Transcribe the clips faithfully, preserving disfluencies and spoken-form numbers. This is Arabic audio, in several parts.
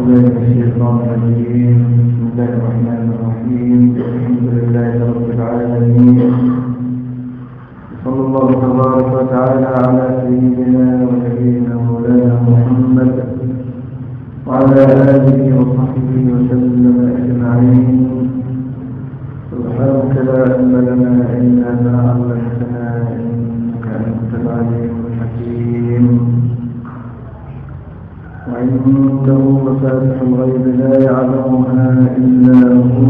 بالله من الشيطان الرجيم. بسم الله الرحمن الرحيم. الحمد لله رب العالمين، صلى الله تبارك وتعالى على سيدنا ونبينا مولانا محمد وعلى آله وصحبه وسلم أجمعين. سبحانك لا علم لنا إلا ما علمتنا إنك أنت العليم الحكيم. وعنده مفاتح الغيب لا يعلمها إلا هو،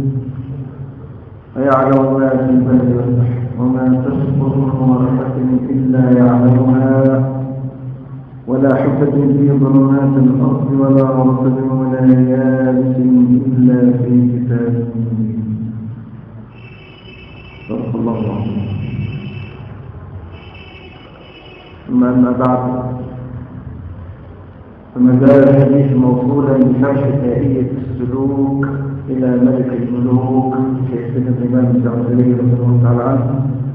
ويعلم ما في البر والبحر، وما تسقط من ورقة إلا يعلمها، ولا حبة في ظلمات الأرض ولا رطب ولا يابس إلا في كتاب مبين. صدق الله العظيم. ثم أما بعد، فما زال الحديث موصولا بشرح تائية السلوك إلى ملك الملوك شيخنا الإمام الجعفري رضي الله تعالى عنه،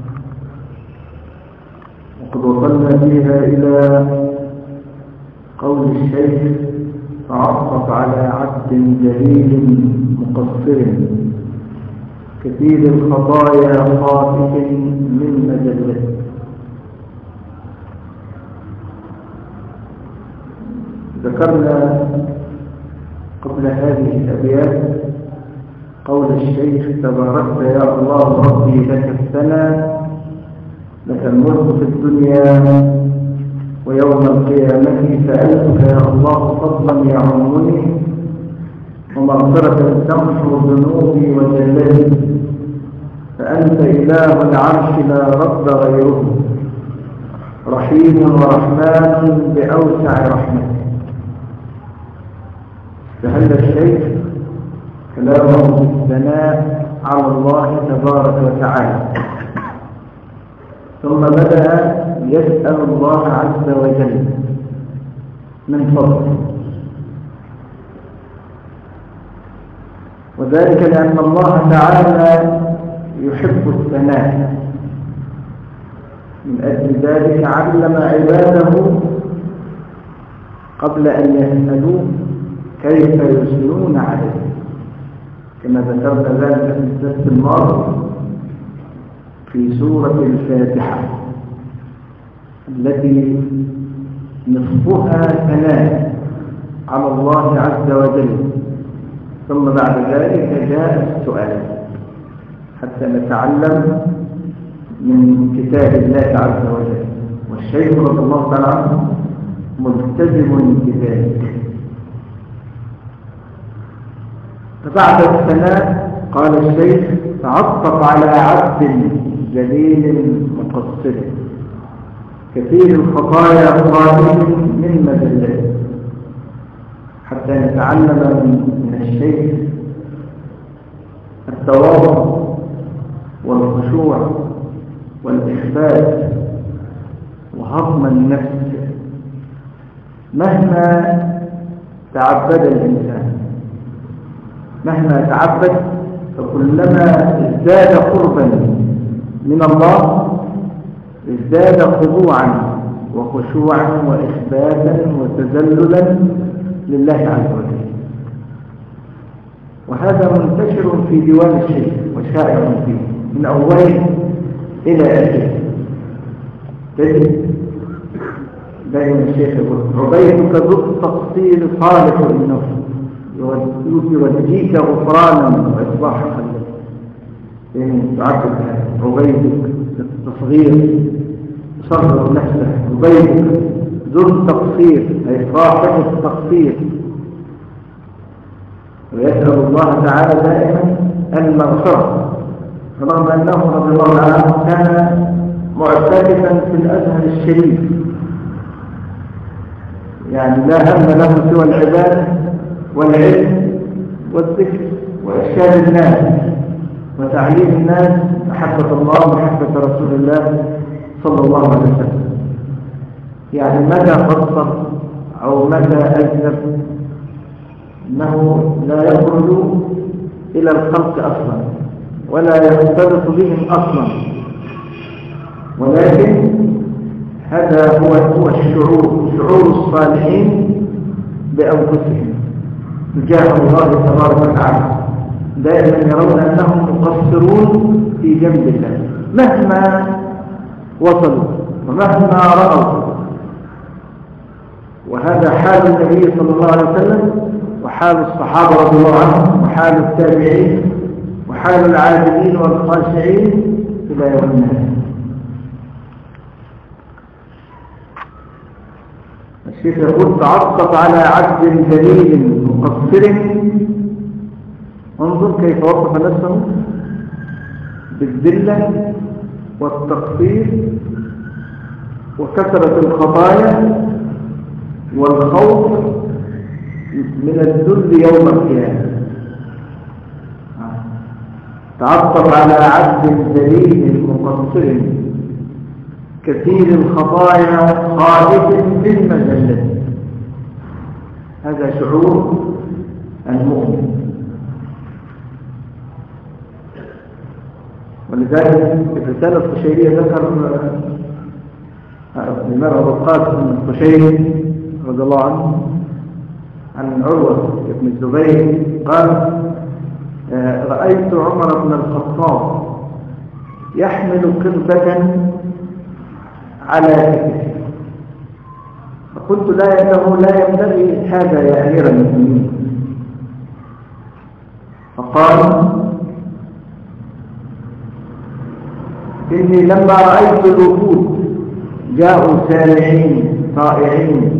وقد وصلنا فيها إلى قول الشيخ: تعطف على عبد جليل مقصر كثير الخطايا خاطئ من مجلته. ذكرنا قبل هذه الأبيات قول الشيخ: تباركت يا الله ربي لك الثناء، لك الملك في الدنيا ويوم القيامة، سألتك يا الله فضلا يعمني ومغفرة تمحو ذنوبي وجلدي، فأنت إله العرش لا رب غيره، رحيم ورحمن بأوسع رحمته. فهل الشيخ كلامه بالثناء على الله تبارك وتعالى، ثم بدأ يسأل الله عز وجل من فضله، وذلك لأن الله تعالى يحب الثناء. من أجل ذلك علم عباده قبل أن يسألوه كيف يثنون عليه، كما ذكرنا ذلك في الدرس الماضي في سورة الفاتحة التي نصفها ثناء على الله عز وجل، ثم بعد ذلك جاء السؤال حتى نتعلم من كتاب الله عز وجل، والشيخ رضي الله تعالى عنه ملتزم بذلك. فبعد الثناء قال الشيخ: تعطف على عبد جليل مقصر كثير الخطايا خالٍ من مجلته، حتى نتعلم من الشيخ التواضع والخشوع والإخبات وهضم النفس مهما تعبد الإنسان. مهما تعبد فكلما ازداد قربا من الله ازداد خضوعا وخشوعا وإخباتا وتذللا لله عز وجل. وهذا منتشر في ديوان الشيخ وشائع فيه من أوله إلى آخره. تجد دائما الشيخ يقول: عبيدك ذو التقصير صالح للنفس، يوديك غفرانا وإصلاح قلبك. يعني تعبد عبيدك التصغير، صغر نفسه. عبيدك ذو التقصير أي صاحب التقصير، ويسأل الله تعالى دائما المغفرة، رغم أنه رضي الله عنه كان معتكفا في الأزهر الشريف، يعني لا هم له سوى العبادة والعلم والذكر وإرشاد الناس وتعليم الناس محبة الله ومحبة رسول الله صلى الله عليه وسلم. يعني متى قصر أو متى أذنب أنه لا يخرج إلى الخلق أصلا ولا يختلط بهم أصلا، ولكن هذا هو هو الشعور شعور الصالحين بأنفسهم تجاه الله تبارك وتعالى، دائما يرون أنهم مقصرون في جنب الله مهما وصلوا ومهما رأوا. وهذا حال النبي صلى الله عليه وسلم وحال الصحابة رضي الله عنهم وحال التابعين وحال العابدين والخاشعين إلى يوم النهار. الشيخ يقول تعطف على عبد جليل مقصر، انظر كيف وصف نفسه بالذلة والتقصير وكثرة الخطايا والخوف من الذل يوم القيامة. تعطف على عبد ذليل مقصر كثير الخطايا خائف من المذلة. هذا شعور المؤمن. ولذلك في الرسالة القشيرية ذكر الإمام أبو القاسم القشيري رضي الله عنه عن عروة بن الزبير قال: رأيت عمر بن الخطاب يحمل قربة على كتفه، فقلت لا إنه لا ينبغي هذا يا أمير المؤمنين. فقال: إني لما رأيت الوفود جاءوا سامعين طائعين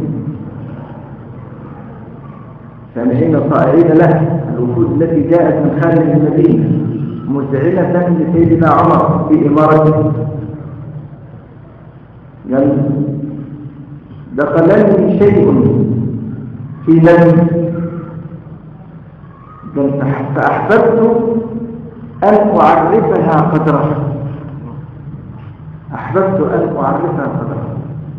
سامعين طائعين له، الوفود التي جاءت من خارج المدينة مذعنة لسيدنا عمر في إمارته، قال: دخلني شيء في نفسي فأحببت أن أعرفها قدرها أحببت أن أعرفها قدرها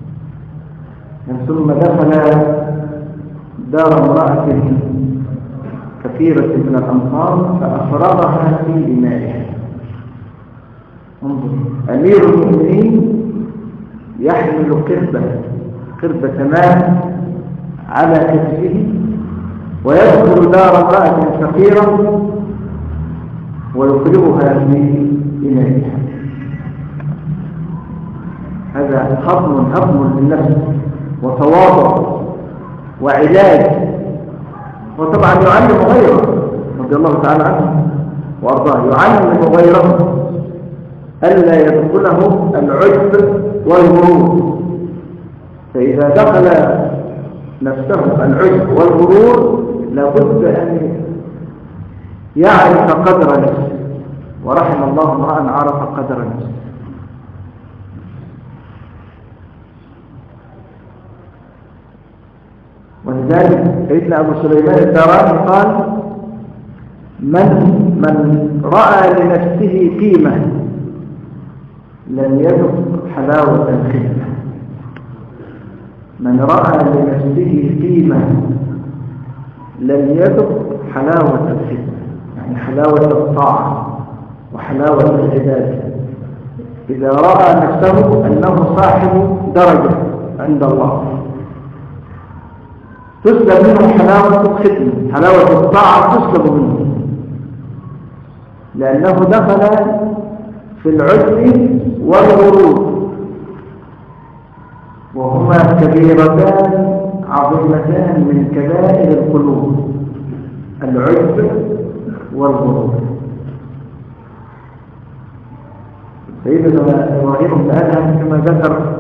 ثم دخل دار امرأة كثيرة من الأمطار فأفرغها في إنائها. انظر، أمير المؤمنين يحمل قربة قربة ماء على كتفه ويدخل دار امرأة فقيرة ويفرغها في إنائها. هذا هضم هضم للنفس وتواضع وعلاج. وطبعا يعلم غيره رضي الله تعالى عنه وأرضاه، يعلم غيره ألا يدخله العجب والغرور. فإذا دخل نفسه العجب والغرور لابد أن يعرف قدر نفسه، ورحم الله امرأ عرف قدر نفسه. ولذلك سيدنا أبو سليمان الداراني قال: من من رأى لنفسه قيمة لم يذق حلاوة الخدمة. من رأى لنفسه قيمة لم يذق حلاوة الخدمة، يعني حلاوة الطاعة وحلاوة العبادة. إذا رأى نفسه أنه صاحب درجة عند الله تسلب منه حلاوة الخدمة، حلاوة الطاعة تسلب منه، لأنه دخل في العجب والغرور، وهما كبيرتان عظيمتان من كبائر القلوب، العجب والغرور. سيدنا إبراهيم بن أدهم كما ذكر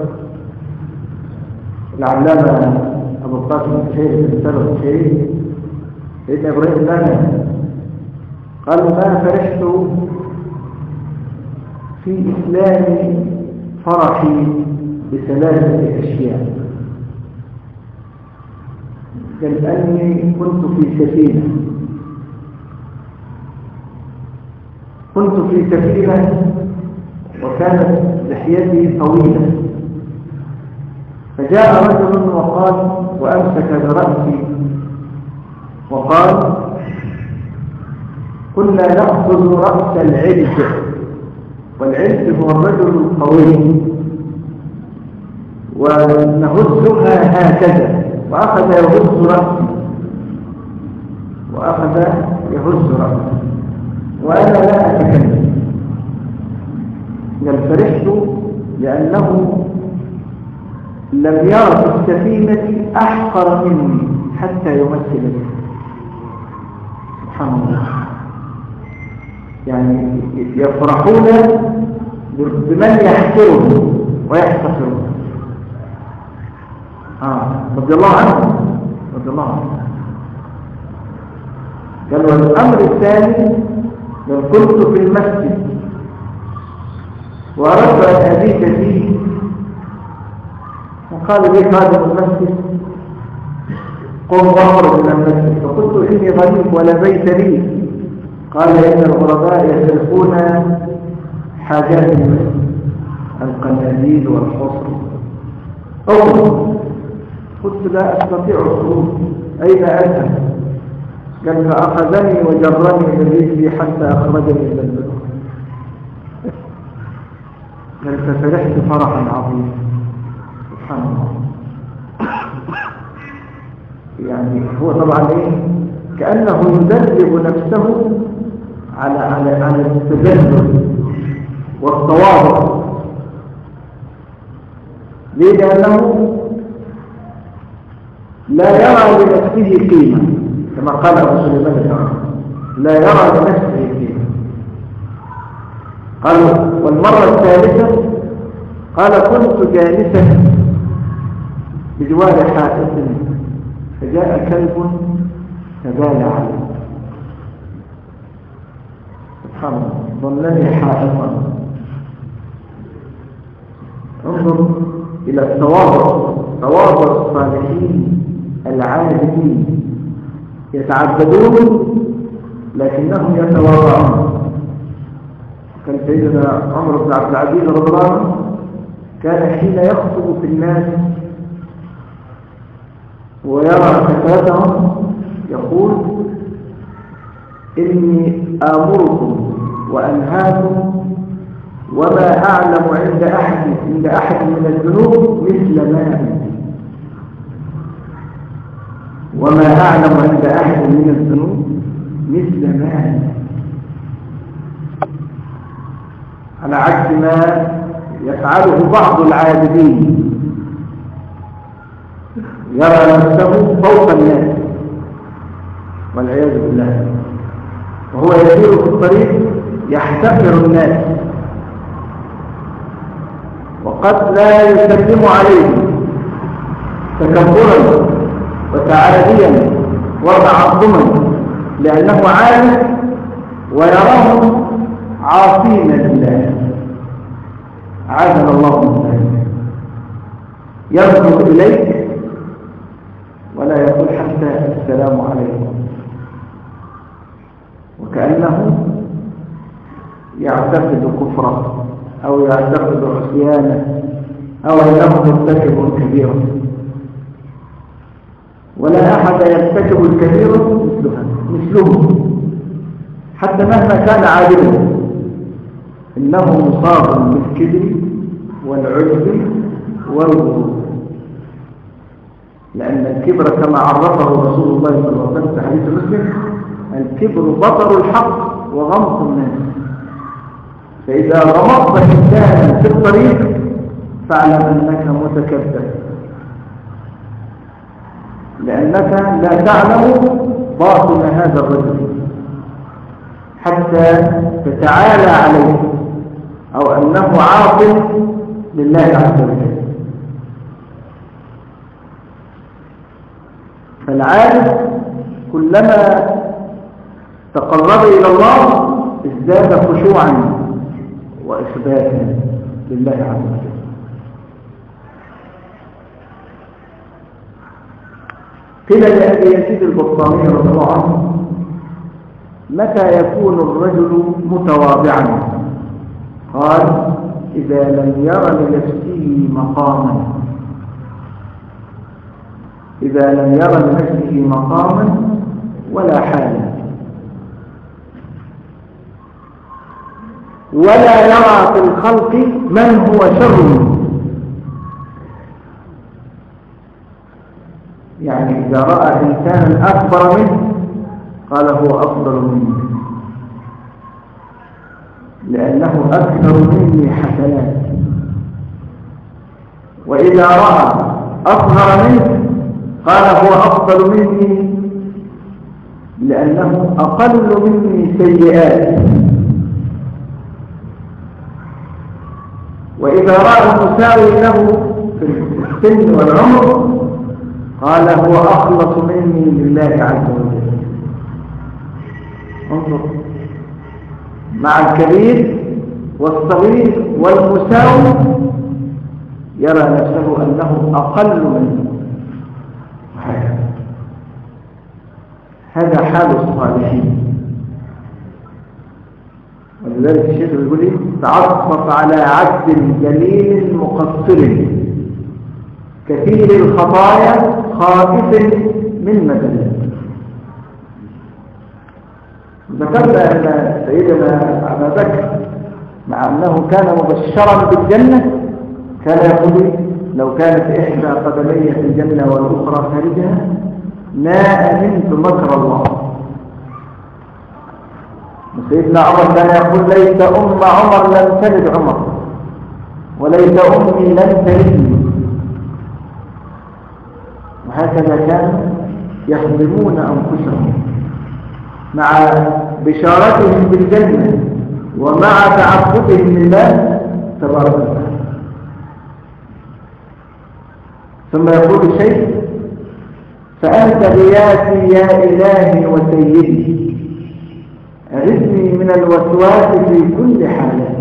العلامة أبو القاسم الشيخ السبب الشيخ سيدنا إبراهيم بن أدهم قال: ما فرحت في إسلامي فرحي بثلاثة أشياء. قال: أني كنت في سفينة كنت في سفينة وكانت لحيتي طويلة، فجاء رجل وقال وأمسك برأسي وقال: كنا نأخذ رأس العلج، والعلج هو الرجل القوي، ونهزها هكذا، وأخذ يهز رأسي وأخذ يهز رأسه وأنا لا أتكلم. قال فرحت لأنه لم يرى في السفينة أحقر مني حتى يمثل به. سبحان الله، يعني يفرحون بمن يحقره ويحتقره. آه رضي الله عنه رضي الله عنه. قال والأمر الثاني، لو كنت في المسجد وأردت أن أبيت فيه وقال لي خادم المسجد قم واخرج من المسجد، فقلت إني غريب ولا بيت لي. قال إن الغرباء يسرقون حاجات المسجد، القناديل والحصر. أوه. قلت لا أستطيع الخروج، أين أذهب؟ قال فأخذني وجرني من رجلي حتى أخرجني من البلد. قال ففرحت فرحا عظيما. سبحان الله. يعني هو طبعا ايه، كأنه يدرب نفسه على على على التذلل والتواضع. ليه؟ لأنه لا يرى لنفسه قيمة، كما قال أبو سليمان الدارمي لا يرى لنفسه قيمة. قال والمرة الثالثة قال كنت جالسا بجوار حائط فجاء كلب فبال عليه. سبحان الله، ظلني حائطا. انظر إلى التواضع، تواضع الصالحين العابدين، يتعبدون لكنهم يتواضعون. كان سيدنا عمر بن عبد العزيز رضي الله عنه كان حين يخطب في الناس ويرى كثرتهم يقول إني آمركم وأنهاكم وما أعلم عند أحد عند أحد من الذنوب مثل ما وما أعلم عند أحد من الذنوب مثل ما على عكس ما يفعله بعض العابدين، يرى نفسه فوق الناس والعياذ بالله، وهو يسير في الطريق يحتقر الناس وقد لا يسلم عليه تكبرا وتعاليا وتعظما لأنه عالم ويراهم عاصين لله. عاذنا الله من ذلك. ينظر إليك ولا يقول حتى السلام عليكم، وكأنه يعتقد كفرا أو يعتقد عصيانا أو أنه مرتكب كبيرا، ولا أحد يرتكب الكبير مثلها مثله حتى مهما كان عادلا، إنه مصاب بالكبر والعجب والغرور. لأن الكبر كما عرفه رسول الله صلى الله عليه وسلم في حديث مسلم: الكبر بطر الحق وغمط الناس. فإذا غمضت إنسانا في الطريق فاعلم أنك متكبر، لأنك لا تعلم باطن هذا الرجل حتى تتعالى عليه أو أنه عاصم لله عز وجل. فالعارف كلما تقرب إلى الله ازداد خشوعا وإخباتا لله عز وجل. قيل لأبي يزيد البطامي رضي الله عنه: متى يكون الرجل متواضعا؟ قال: إذا لم ير لنفسه مقاما إذا لم ير لنفسه مقاما ولا حالا، ولا يرى في الخلق من هو شر منه. يعني إذا رأى إنسانا أكبر منه قال هو أفضل مني لأنه أكثر مني حسنات. وإذا رأى أصغر منه قال هو أفضل مني لأنه أقل مني سيئات. وإذا رأى المساوي له في السن والعمر قال هو أخلص مني لله عز وجل. انظر، مع الكبير والصغير والمساوي يرى نفسه أنه أقل منه. هذا حال الصالحين. ولذلك الشيخ يقول لي تعصف على عبد جليل مقصر كثير الخطايا خائف من مذلة. ذكرنا أن سيدنا أبا بكر مع أنه كان مبشرا بالجنة كان يقول لو كانت إحدى قدمي في الجنة والأخرى خارجها ما أمنت مكر الله. سيدنا عمر كان يقول ليت أم عمر لم تلد عمر وليت أمي لم تلدني. وهكذا كانوا يخدمون أنفسهم مع بشارتهم بالجنة ومع تعبدهم لله تبارك وتعالى. ثم يقول شيء فأنت غياثي يا إلهي وسيدي أغثني من الوسواس في كل حالة.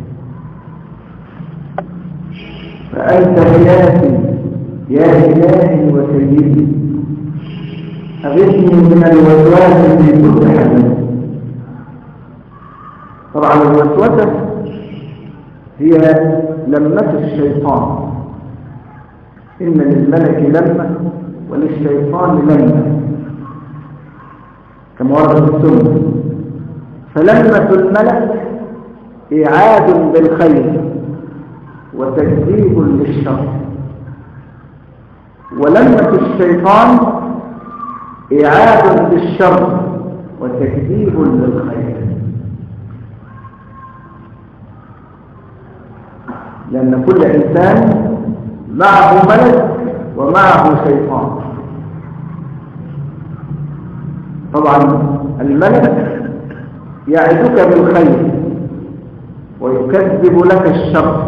فأنت غياثي يا إلهي وسيدي أغثني من الوسواس في كل حالة. طبعا الوسوسة هي لمة الشيطان. إن للملك لمة وللشيطان لمة كما ورد في السنة. فلمة الملك إعاد بالخير وتكذيب للشر، ولمة الشيطان إعاد بالشر وتكذيب للخير. لأن كل إنسان معه ملك ومعه شيطان. طبعا الملك يعدك بالخير ويكذب لك الشر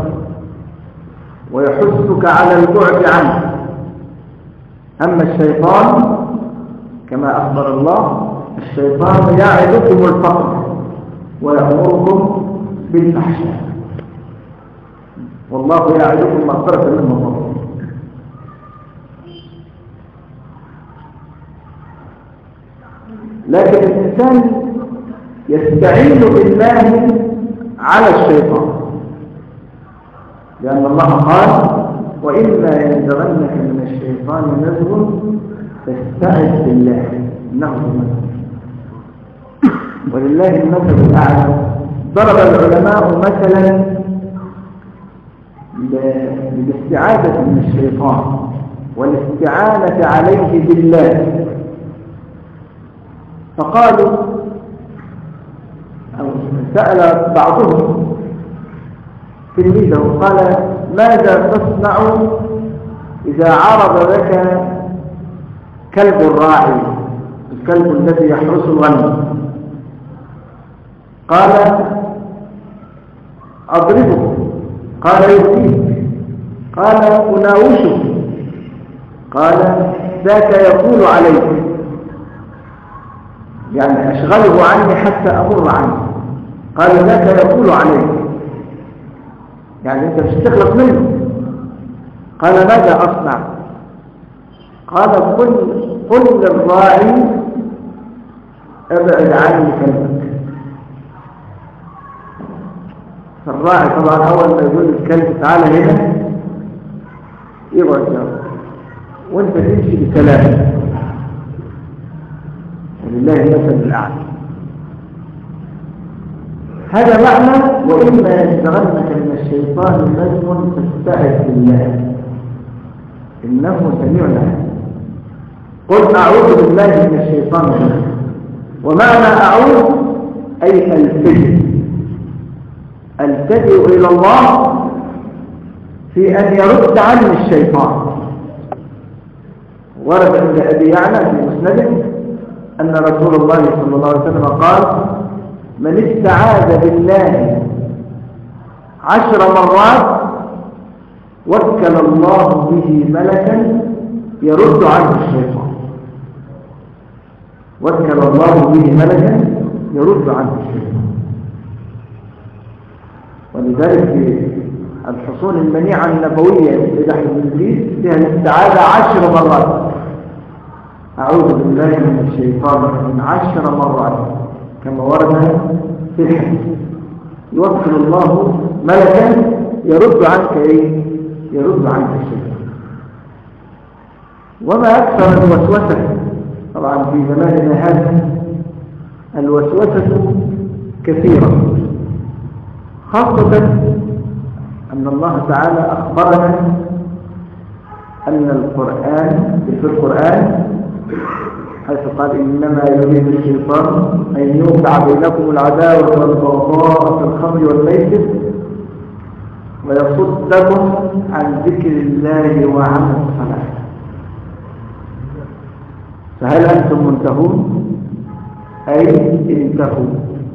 ويحثك على البعد عنه. أما الشيطان كما أخبر الله الشيطان يعدكم الفقر ويأمركم بالفحشاء والله يعدكم مغفرة منه وفضلا. لكن الإنسان يستعين بالله على الشيطان لأن الله قال وإما ينزغنك من الشيطان نزغ فاستعذ بالله إنه المثل. ولله المثل الأعلى. ضرب العلماء مثلا بالاستعاذة من الشيطان والاستعانة عليه بالله. فقالوا أو سأل بعضهم تلميذه قال ماذا تصنع إذا عرض لك كلب الراعي الكلب الذي يحرس الغنم؟ قال أضربه. قال يؤذيك. قال أناوشه. قال ذاك يقول عليك يعني أشغله عني حتى أمر عنه. قال ذاك يقول عليك يعني أنت مش تخلص منه. قال ماذا أصنع؟ قال قل قل للراعي ابعد عني كلبك. فالراعي طبعا أول ما يقول الكلب تعالى هنا يبعد جوه وانت تمشي بكلامك. ولله المثل الأعلى. هذا معنى وإما ينزغنك من الشيطان نزغ فاستعذ بالله إنه سميع عليم. قل أعوذ بالله من الشيطان الرجيم. ومعنى أعوذ أي ألتجئ ألتجئ إلى الله في أن يرد عني الشيطان. ورد عند أبي يعلى في مسنده أن رسول الله صلى الله عليه وسلم قال: من استعاذ بالله عشر مرات وكل الله به ملكا يرد عنه الشيطان. وكل الله به ملكا يرد عنه الشيطان. ولذلك في الحصون المنيعة النبوية لدحر إبليس فيها الاستعاذة عشر مرات: أعوذ بالله من الشيطان من عشر مرات، كما ورد في الحديث. يوكل الله ملكا يرد عنك ايه؟ يرد عنك الشيطان. وما أكثر الوسوسة، طبعا في زماننا هذا الوسوسة كثيرة، خاصة أن الله تعالى أخبرنا أن القرآن في القرآن حيث قال: إنما يريد الشيطان أن يوقع بينكم العداوة والبغضاء في الخمر والميسر ويصدكم عن ذكر الله وعن الصلاة. فهل أنتم منتهون؟ أي انتهوا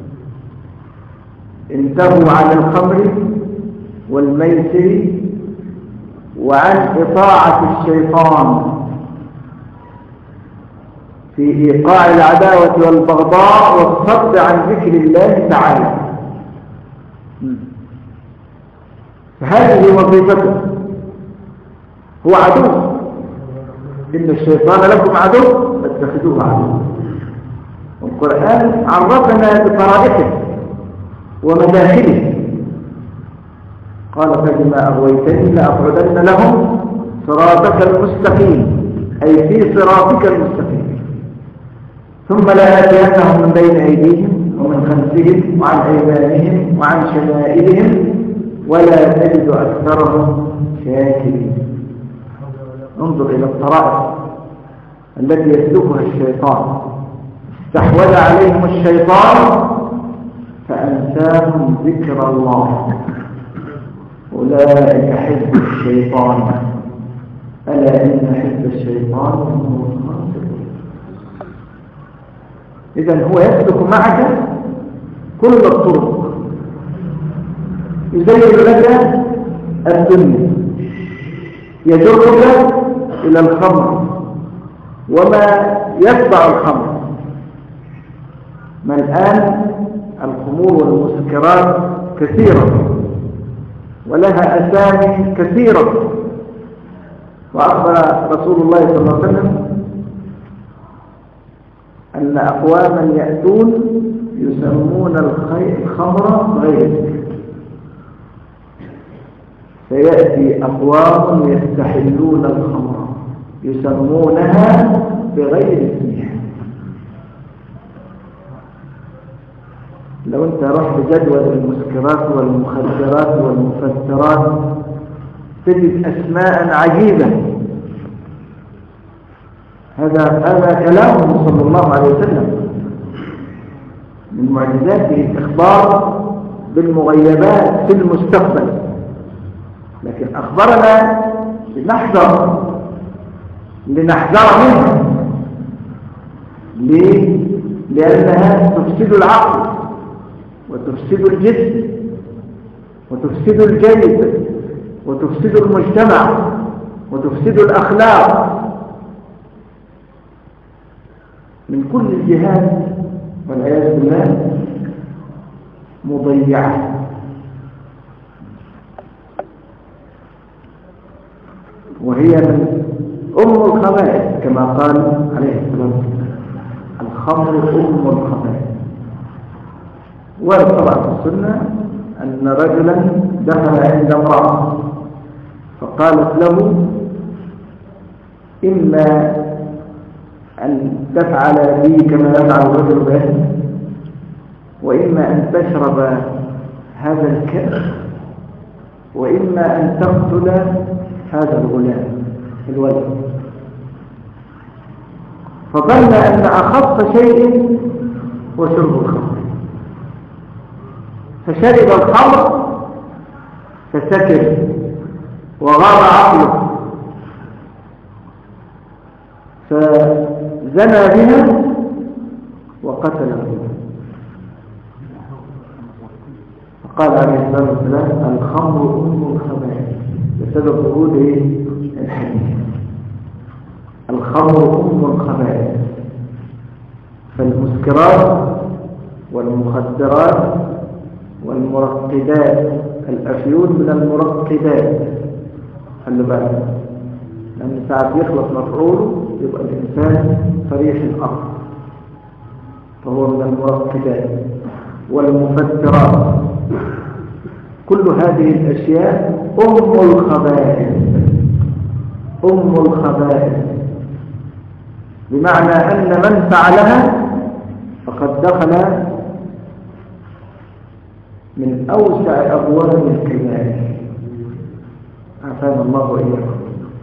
انتهوا عن الخمر والميسر وعن إطاعة الشيطان في إيقاع العداوة والبغضاء والصد عن ذكر الله تعالى. فهذه وظيفته. هو عدو، إن الشيطان لكم عدو فاتخذوه عدو. والقرآن عرفنا بطرائقه ومداخله. قال: فبما أغويتني لأقعدن لهم صراطك المستقيم، أي في صراطك المستقيم، ثم لآتينهم من بين أيديهم ومن خلفهم وعن أيمانهم وعن شمائلهم ولا تجد أكثرهم شاكرين. انظر إلى الطرائق التي يسلكها الشيطان. استحوذ عليهم الشيطان فأنساهم ذكر الله. أولئك حزب الشيطان ألا إن حزب الشيطان هم الخاسرون. إذن هو يسلك معك كل الطرق، يزين لك الدنيا، يجرك إلى الخمر وما يتبع الخمر. ما الآن الخمور والمسكرات كثيرة ولها أسامي كثيرة. وأخبر رسول الله صلى الله عليه وسلم أن أقواما يأتون يسمون الخمر غير، فيأتي أقوام يستحلون الخمر يسمونها بغير اسمها. لو أنت رحت جدول المسكرات والمخدرات والمفسرات تجد أسماء عجيبة. هذا هذا كلامه صلى الله عليه وسلم. من معجزاته الإخبار بالمغيبات في المستقبل، لكن أخبرنا لنحذر لنحذر منها. ليه؟ لأنها تفسد العقل وتفسد الجسم وتفسد الجيد وتفسد المجتمع وتفسد الأخلاق من كل الجهات، والعياذ بالله مضيعة. وهي من أم الخبائث كما قال عليه الصلاة والسلام: الخمر أم الخبائث. وطبعا في السنة أن رجلا دخل عند امرأة فقالت له: إما أن تفعل بي كما يفعل الرجل به، وإما أن تشرب هذا الكأس، وإما أن تقتل هذا الغلام الولد. فظن أن أخص شيء وشرب الخمر. فشرب الخمر فسكر وغاب عقله، فزنى بها وقتله. فقال عليه الصلاة والسلام الخمر أم الخبائث، بسبب ورود الحديث الخمر أم الخبائث. فالمسكرات والمخدرات والمرقدات، الأفيون من المرقدات، خلوا بالك، لأن ساعات يخلص مفعوله يبقى الإنسان صريح الأرض، فهو من المرقدات والمفترات. كل هذه الأشياء أم الخبائث، أم الخبائث، بمعنى أن من فعلها فقد دخل من أوسع أبواب الكبائر، عافانا الله وإياكم.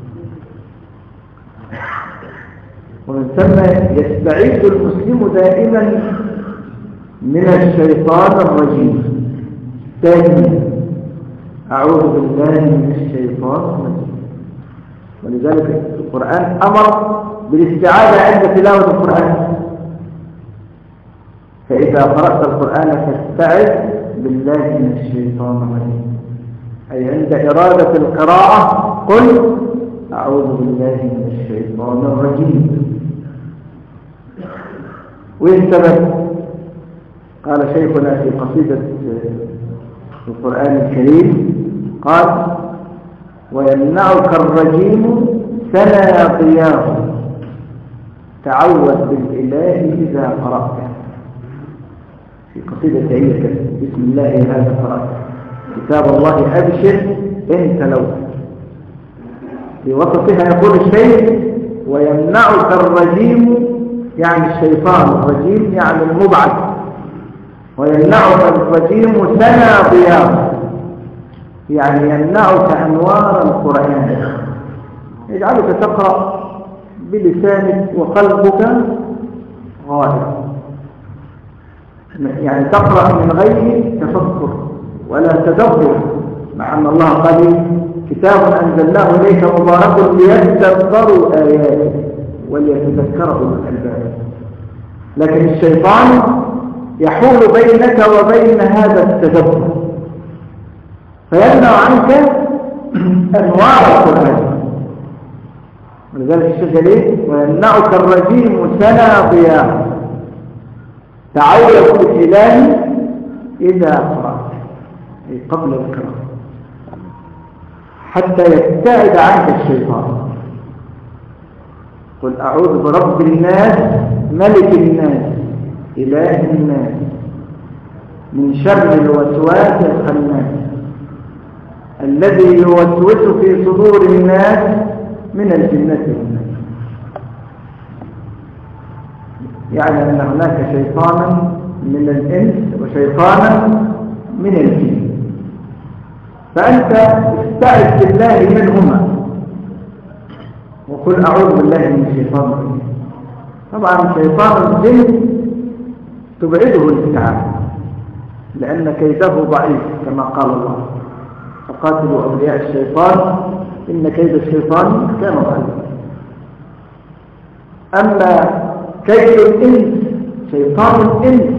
ومن ثم يستعيذ المسلم دائما من الشيطان الرجيم، دائما أعوذ بالله من الشيطان الرجيم. ولذلك القرآن أمر بالاستعاذة عند تلاوة القرآن، فإذا قرأت القرآن فاستعذ بالله من الشيطان الرجيم، أي عند إرادة القراءة قل أعوذ بالله من الشيطان الرجيم. والسبب قال شيخنا في قصيدة القرآن الكريم قال ويمنعك الرجيم سناطياه تعوذ بالإله إذا قرأته. في قصيدة هي بسم الله هذا قرأت كتاب الله أبشر إن تلوت. في وسطها يقول الشيخ ويمنعك الرجيم، يعني الشيطان، الرجيم يعني المبعد، ويمنعك الرجيم سناطياه يعني يمنعك أنوار القرآن، يجعلك تقرأ بلسانك وقلبك غائب، يعني تقرأ من غير تفكر ولا تدبر، مع أن الله قال كتاب أنزلناه إليك مبارك ليتدبروا آياته وليتذكر أولو الألباب. لكن الشيطان يحول بينك وبين هذا التدبر فيمنع عنك أنوار القرآن. ولذلك الشيخ ليه ويمنعك الرجيم سناطياه تعوذ بالإله إذا قرأت، أي قبل القراءة، حتى يبتعد عنك الشيطان. قل أعوذ برب الناس ملك الناس إله الناس من شر الوسواس الخناس الذي يوسوس في صدور الناس من الجنة والناس. يعني أن هناك شيطانا من الإنس وشيطانا من الجن، فأنت استعذ بالله منهما وقل أعوذ بالله من الشيطان الرجيم. طبعا شيطان الجن تبعده الاستعاذة لأن كيده ضعيف كما قال الله فقاتلوا أولياء الشيطان إن كيد الشيطان كان ضعيفا. أما كيد الإنس شيطان الإنس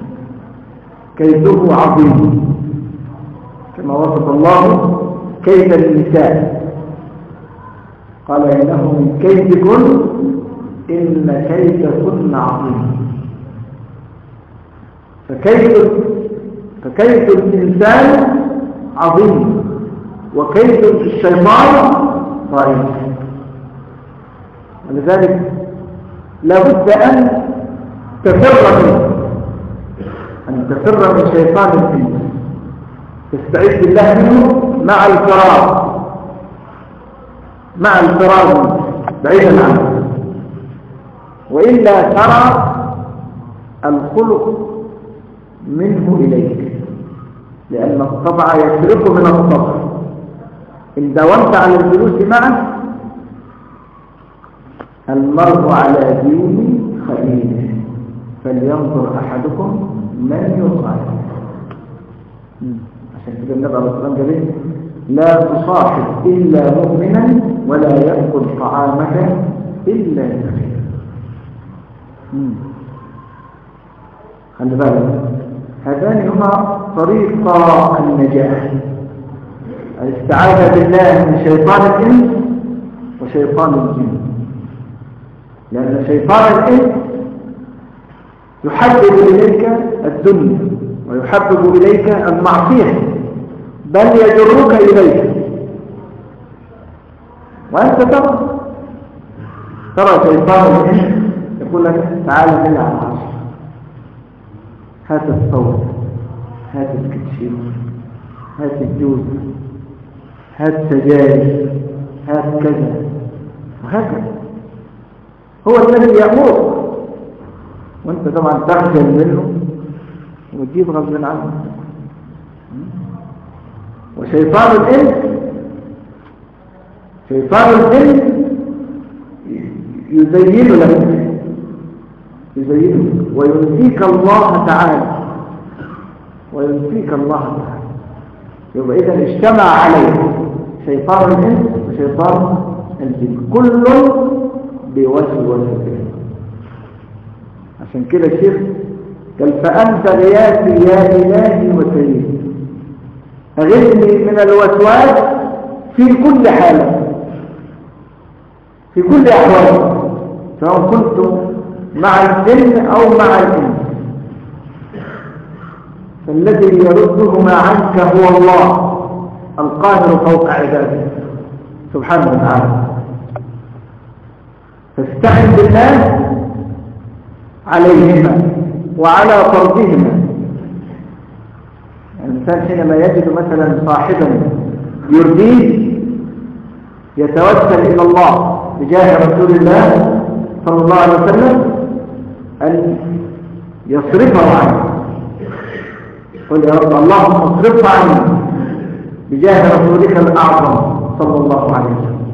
كيده عظيم كما وصف الله كيد النساء قال إنه من كيدكن إن كيدكن عظيم. فكيد فكيد الإنسان عظيم وكيد الشيطان ضعيف. ولذلك لابد أن تفر منه، أن تفر من شيطان الإنس، تستعيذ بالله منه مع الفرار مع الفرار بعيدا عنه، وإلا ترى الخلق منه إليك، لأن الطبع يسرق من الطبع. إن داومت على الجلوس معه المرء على دين خليله فلينظر أحدكم من يطعم. عشان كده النبي عليه الصلاة والسلام قال لا تصاحب إلا مؤمنا ولا يأكل طعامك إلا تقي. خلي بالك، هذان هما طريقا النجاة: الاستعاذة بالله من شيطان الإنس وشيطان الجن. لأن شيطان الإنس يحبب إليك الدنيا ويحبب إليك المعصية، بل يجرك إليه، وأنت ترى ترى شيطان الإنس يقول لك تعال نلعب على العرش، هات الصوت، هات الكتشيف، هات الجوز، هات سجاير، هات كذا وهكذا. هو الذي يأمر، وانت طبعا تخجل منه وتجيب غصب عنه. وشيطان الإنس شيطان الإنس يزين لك يزين وينسيك الله تعالى وينسيك الله تعالى. يبقى إذا اجتمع عليه شيطان الإنس وشيطان الجن، كل بوسوسة. عشان كده الشيخ قال فأنت غياثي يا إلهي وسيدي، أغثني من الوسواس في كل حالة، في كل أحوال، سواء كنت مع الجن أو مع الإنس. فالذي يردهما عنك هو الله القاهر فوق عباده سبحانه وتعالى. فاستعن بالله عليهما وعلى طردهما. الإنسان حينما يجد مثلا صاحبا يرضيه يتوسل إلى الله بجاه رسول الله صلى الله عليه وسلم أن يصرفه عنه. قل يا رب اللهم اصرفه عني بجاه رسولك الأعظم صلى الله عليه وسلم،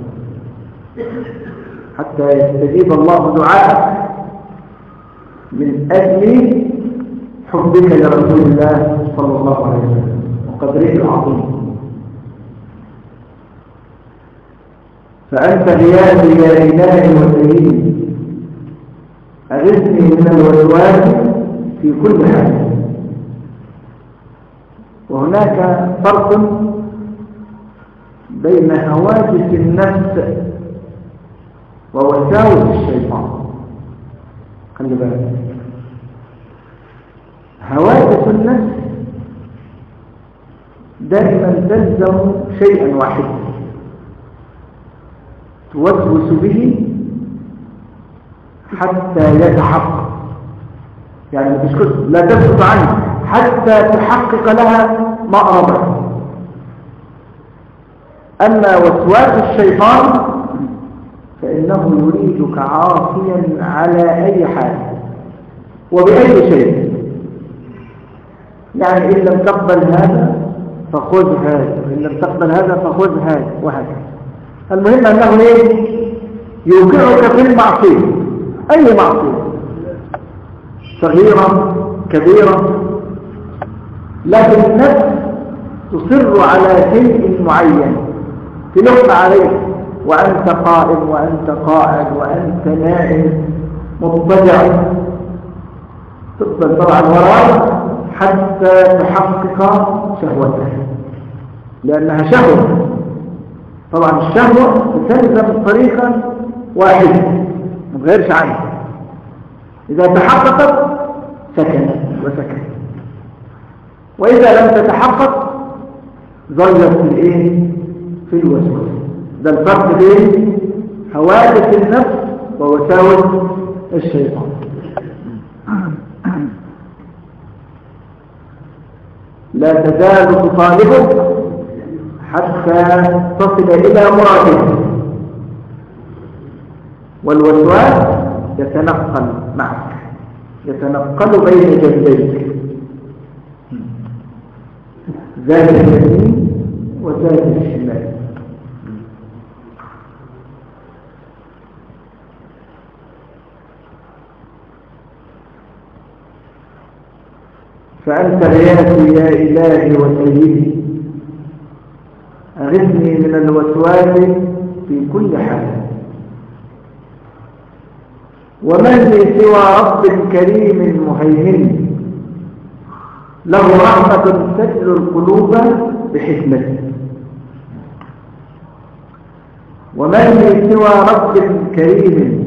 حتى يستجيب الله دعاءك من أجل حبك لرسول الله صلى الله عليه وسلم وقدره العظيم. فأنت غياثي يا إلهي وسيدي، أغثني من الوسواس في كل حال. وهناك فرق بين هواجس النفس ووساوس الشيطان. خلي بالك، هواجس النفس دائما تلزم شيئا واحدا توسوس به حتى يتحقق، يعني تسكت لا تسكت عنه حتى تحقق لها ما أرادت. أما وسواس الشيطان فإنه يريدك عاصيا على أي حال وبأي شيء. يعني إن لم تقبل هذا فخذ هذا، وإن لم تقبل هذا فخذ هذا، وهكذا. المهم أنه إيه؟ يوقعك في المعصية، أي معصية صغيرة كبيرة، لكن النفس تصر على شيء معين، تلح عليك وأنت قائم وأنت قاعد وأنت نائم مضطجع، تفضل طبعا وراء حتى تحقق شهوتها، لأنها شهوة. طبعا الشهوة تلزم طريقا واحدا ما تغيرش عنها، إذا تحققت سكنت وسكنت، وإذا لم تتحقق ظلت في الإيه؟ في الوسوسة. ده الفرق بين هواجس النفس ووساوس الشيطان. لا تزال تطالبك حتى تصل إلى مرادك، والوسواس يتنقل معك، يتنقل بين جنبيك، ذات اليمين وذات الشمال. فأنت غياثي يا إلهي وسيدي، أغثني من الوسواس في كل حال. ومن لي سوى رب كريم مهيمن له رحمة تجلو القلوب بحكمته. ومن لي سوى رب كريم،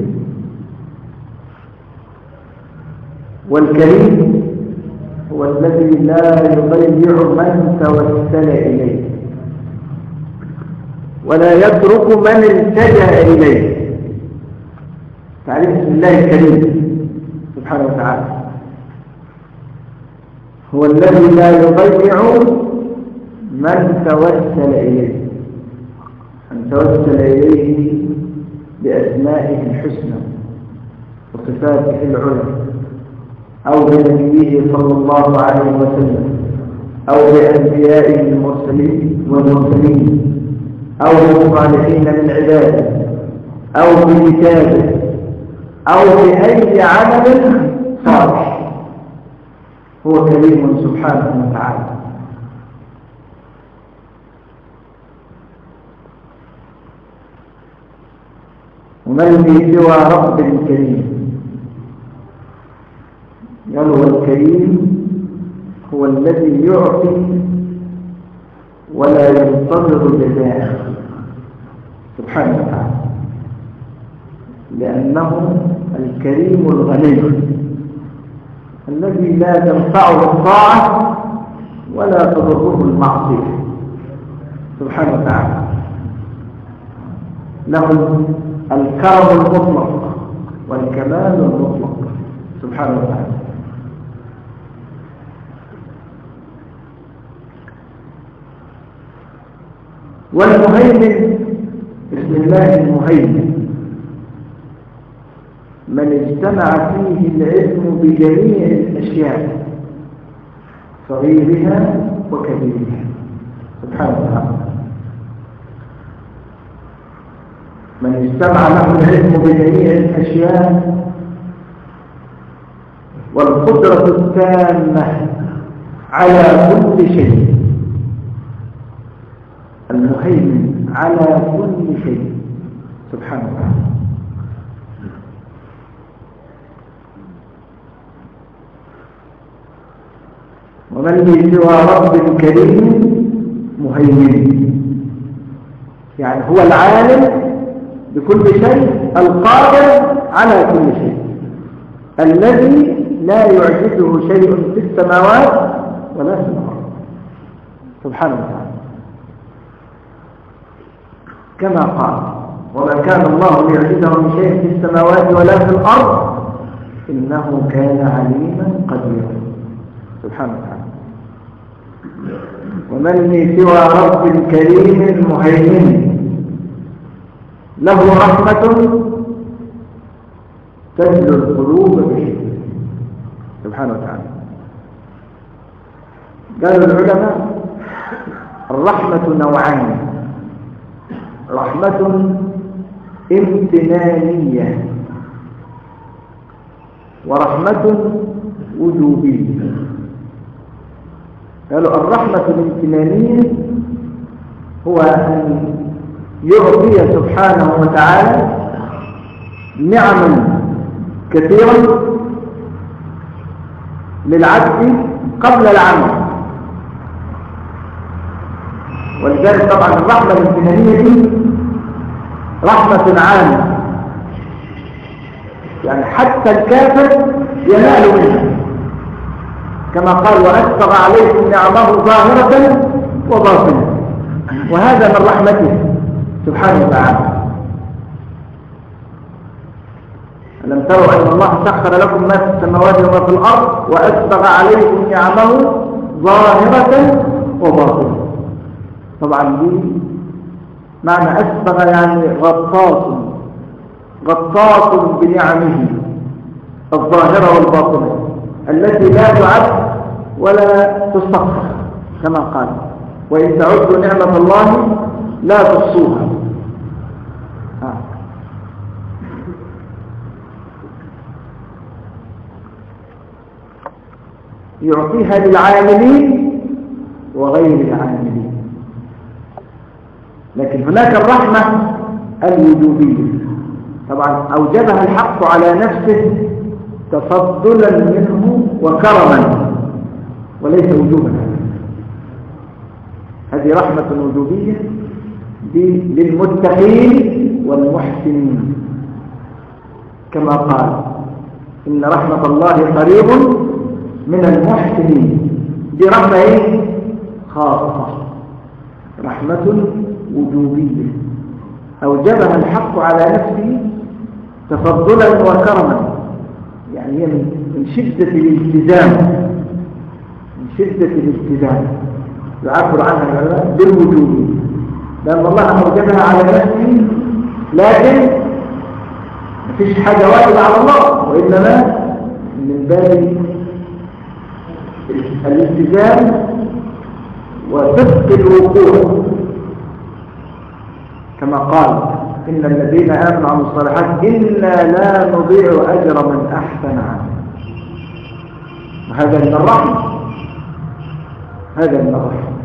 والكريم هو الذي لا يضيع من توسل إليه ولا يترك من التجأ إليه. تعريف بسم الله الكريم سبحانه وتعالى، هو الذي لا يضيع من توسل إليه، من توسل إليه بأسمائه الحسنى وصفاته العلى، أو بنبيه صلى الله عليه وسلم، أو بأنبيائه المرسلين والمرسلين، أو بالصالحين من عباده، أو بكتابه، أو بأي عمل صالح. هو كريم سبحانه وتعالى. ومن لي سوى رب كريم، قال هو الكريم هو الذي يعطي ولا ينتظر جزاءه سبحانه وتعالى، لأنه الكريم الغني الذي لا تنفعه الطاعة ولا تضره المعصية سبحانه وتعالى. له الكرم المطلق والكمال المطلق سبحانه وتعالى. والمهيمن بسم الله المهيمن من اجتمع فيه العلم بجميع الأشياء صغيرها وكبيرها سبحانه وتعالى. من اجتمع له العلم بجميع الأشياء والقدرة التامة على كل شيء. المهيمن على كل شيء سبحانه وتعالى. ومن لي سوى رب كريم مهيمن، يعني هو العالم بكل شيء، القادر على كل شيء، الذي لا يعجزه شيء في السماوات ولا في الأرض سبحانه وتعالى، كما قال وما كان الله ليعجزه من شيء في السماوات ولا في الأرض إنه كان عليما قديرا سبحانه وتعالى. ومن لي سوى رب كريم مهيمن له رحمة تجلو القلوب بحكمته سبحانه وتعالى. قالوا العلماء الرحمة نوعان، رحمة امتنانية ورحمة وجوبية. قالوا الرحمة الامتنانية هو أن يعطي سبحانه وتعالى نعما كثيرا للعبد قبل العمل. ولذلك طبعا الرحمة الامتنانية دي رحمة عامة، يعني حتى الكافر ينال منها، كما قال وأسبغ عليكم نعمه ظاهرة وباطنة، وهذا من رحمته سبحانه وتعالى. ألم تروا أن الله سخر لكم ما في السماوات وما في الأرض وأسبغ عليكم نعمه ظاهرة وباطنة. طبعا دي معنى أسبغ يعني غطاس، غطاس بنعمه الظاهرة والباطنة التي لا تعد ولا تستقصى، كما قال وإن تعدوا نعمة الله لا تحصوها. آه. يعطيها للعاملين وغير العاملين. لكن هناك الرحمة الوجوبية طبعا أوجبها الحق على نفسه تفضلا منه وكرما وليس وجوبا. هذه رحمة وجوبية للمتقين والمحسنين كما قال إن رحمة الله قريب من المحسنين. دي رحمة ايه؟ خاصة، رحمة وجوبية أوجبها الحق على نفسه تفضلا وكرما، يعني هي من شدة الالتزام من شدة الالتزام يعبر عنها العلماء بالوجوب، لأن الله أوجبها على نفسه، لكن مفيش حاجة واجبة على الله، وإنما من باب الالتزام وصدق الوقوع كما قال إن الذين آمنوا وعملوا الصالحات إنا لا نضيع أجر من أحسن عملا. وهذا من الرحمة، هذا من الرحمة،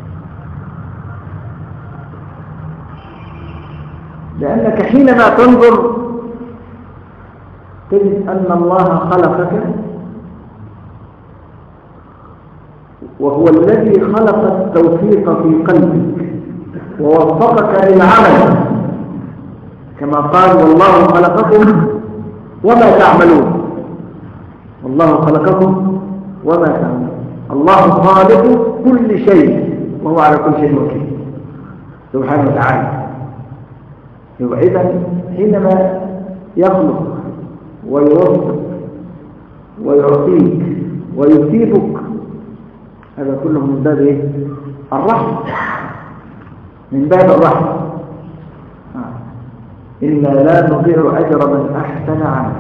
لأنك حينما تنظر تجد أن الله خلقك وهو الذي خلق التوفيق في قلبك ووفقك للعمل كما قال والله خلقكم وما تعملون. والله خلقكم وما تعملون. الله خالق كل شيء وهو على كل شيء وكيل سبحانه وتعالى. إذن حينما يخلق ويوفق ويعطيك ويثيبك هذا كله من باب ايه؟ الرحمة، من باب الرحمة. آه. إنا لا نضيع أجر من أحسن عملا.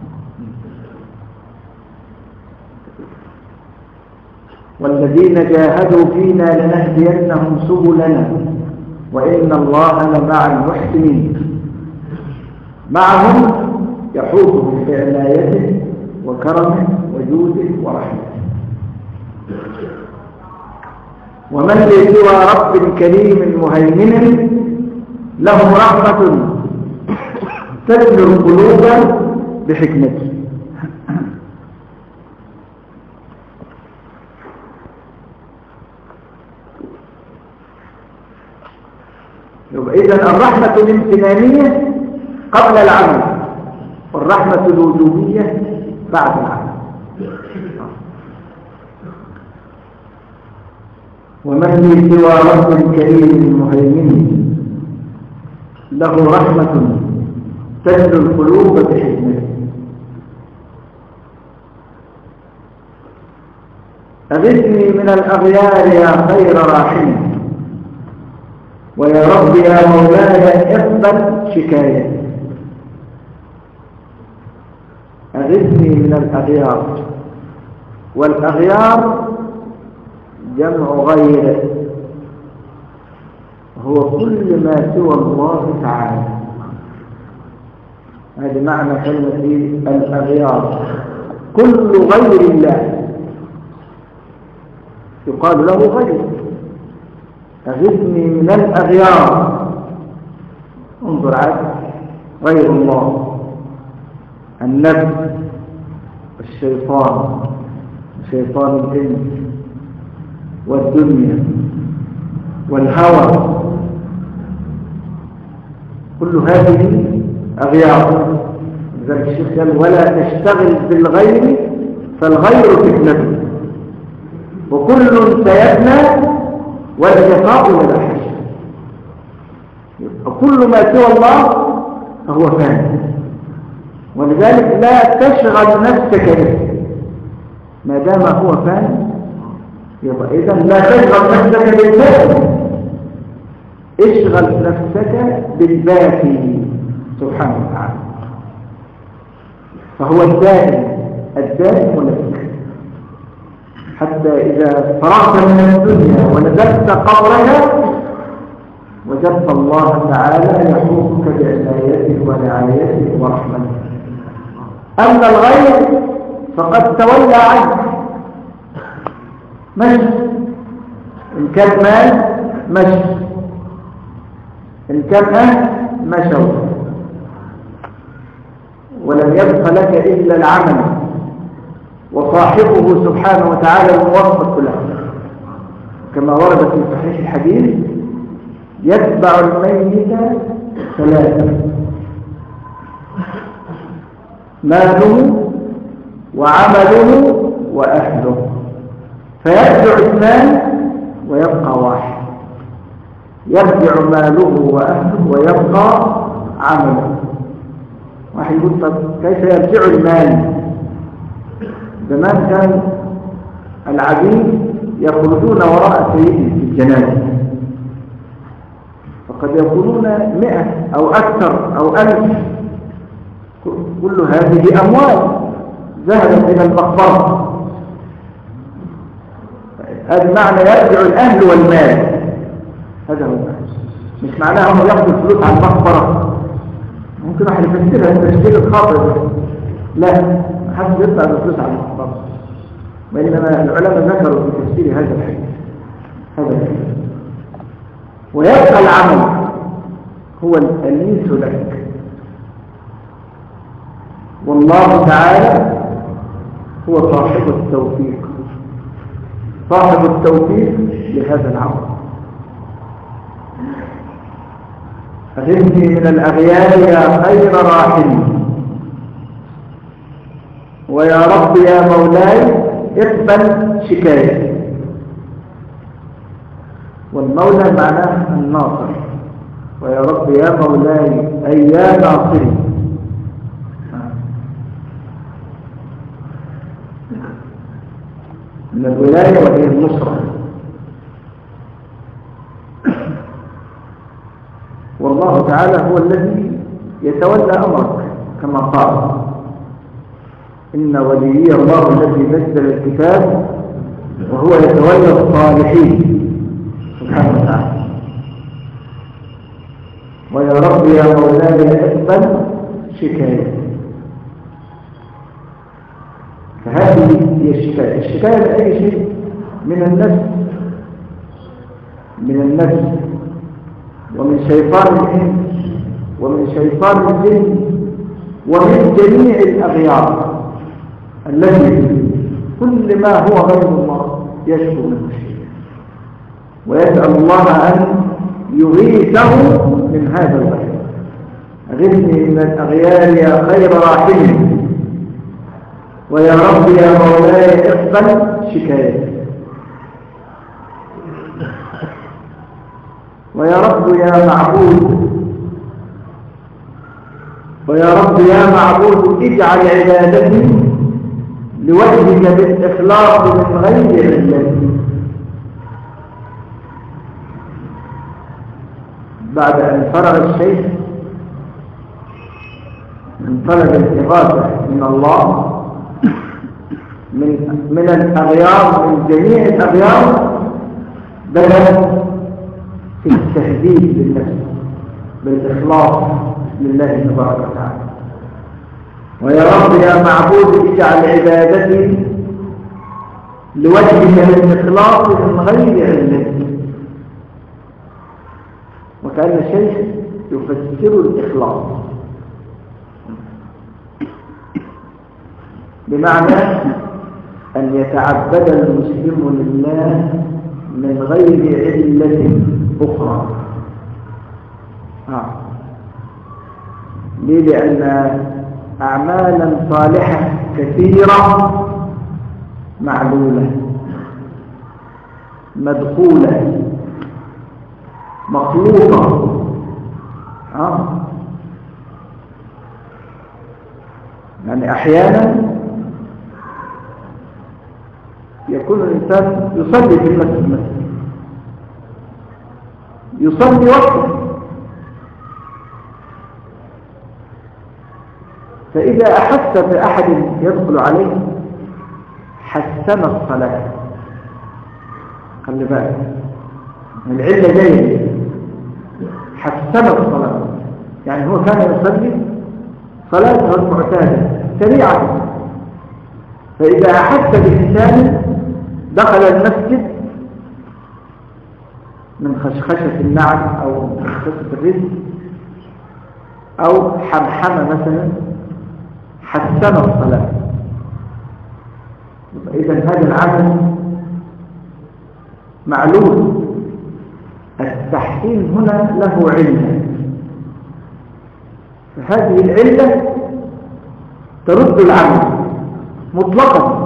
والذين جاهدوا فينا لنهدينهم سبلنا وإن الله لمع المحسنين. معهم يحوطهم بعنايته وكرمه وجوده ورحمته. ومن لي سوى رب كريم مهيمن له رحمة تسلو القلوب بحكمته. إذن الرحمة الامتنانية قبل العمل والرحمة الوجوبية بعد العمل. ومن لي سوى رب كريم مهيمن له رحمة تسلو القلوب بحكمته. أغثني من الأغيار يا خير راحم ويا رب يا مولاي اقبل شكايتي. أغثني من الأغيار، والأغيار جمع غير، هو كل ما سوى الله تعالى. هذا معنى كلمة الأغيار، كل غير الله يقال له غير. أغثني من الأغيار، انظر عاد غير الله، النفس والشيطان شيطان الإنس والدنيا والهوى، كل هذه أغيار. لذلك الشيخ قال ولا تشتغل بالغير فالغير فتنته وكل سيبنى واللقاء ولا حاجة. كل ما سوى الله فهو فاني، ولذلك لا تشغل نفسك به ما دام هو فاني. يبقى إذن لا تشغل نفسك بالباقي، اشغل نفسك بالباقي سبحانه وتعالى، فهو الدائم الدائم لك حتى إذا فرغت من الدنيا ونزلت قبرها وجدت الله تعالى يحوطك بعنايته ورعايته ورحمته. أما الغير فقد تولى عنك مشي، إن كان مال مشي، إن كان أهل مشوا، ولم يبق لك إلا العمل، وصاحبه سبحانه وتعالى الموفق له، كما ورد في صحيح الحديث: يتبع الميت ثلاثة: ماله وعمله وأهله، فيرجع اثنان ويبقى واحد، يرجع ماله وأهله ويبقى عمله. واحد يقول: طب كيف يرجع المال؟ زمان كان العبيد يخرجون وراء سيدهم في الجنازة، فقد يكونون مئة أو أكثر أو ألف، كل هذه أموال ذهبت إلى المقبرة. هذا معنى يرجع الأهل والمال، هذا هو، مش معناه هم ياخذوا الفلوس على المقبرة. ممكن واحد يفسرها تفسير الخاطئ، لا، ما حدش يطلع الفلوس على المقبرة، وإنما العلماء ذكروا في تفسير هذا الحديث هذا الحديث. ويبقى العمل هو الأنيس لك، والله تعالى هو صاحب التوفيق، صاحب التوفيق لهذا العمل. أغثني من الأغيار يا خير راحل، ويا رب يا مولاي اقبل شكايتي. والمولى معناه الناصر، ويا رب يا مولاي أي يا ناصري. من الولاية وهي النصرة. والله تعالى هو الذي يتولى أمرك، كما قال: إن وليي الله الذي نزل الكتاب وهو يتولى الصالحين سبحانه وتعالى. ويا رب يا مولاي اقبل شكاية. فهذه هي الشكاية. الشكاية لأي شيء من النفس، من النفس ومن شيطان الإنس ومن شيطان الجن ومن جميع الأغيار التي كل ما هو غير الله يشكو منه شيء، ويسأل الله أن يغيثه من هذا الغير. أغثني من الأغيار يا خير راحل، ويا رب يا مولاي اقبل شكايتي. ويا رب يا معبود، ويا رب يا معبود اجعل عبادتي لوجهك بالإخلاص من غير علتي. بعد أن فرغ الشيخ من طلب الإغاثة من الله من من الأغيار، من جميع الأغيار، بدأ في التهديد للنفس بالإخلاص لله تبارك وتعالى. ويا رب يا معبود اجعل عبادتي لوجهك بالإخلاص من غير علة. وكأن الشيخ يفسر الإخلاص بمعنى أن يتعبد المسلم لله من غير علة أخرى. آه. ليه؟ لأن أعمالا صالحة كثيرة معلولة مدخولة مخلوقة. آه. يعني أحيانا يكون الإنسان يصلي في المسجد مثلا، يصلي وقته، فإذا أحس بأحد يدخل عليه حسن الصلاة. خلي بالك العلة جاية، حسن الصلاة، يعني هو كان يصلي صلاته المعتادة سريعة، فإذا أحس بإنسان دخل المسجد من خشخشة النعل أو من خشخشة الرزق أو حمحمة مثلا حسن الصلاة. إذا هذا العمل معلول. التحسين هنا له علة، فهذه العلة ترد العمل مطلقا،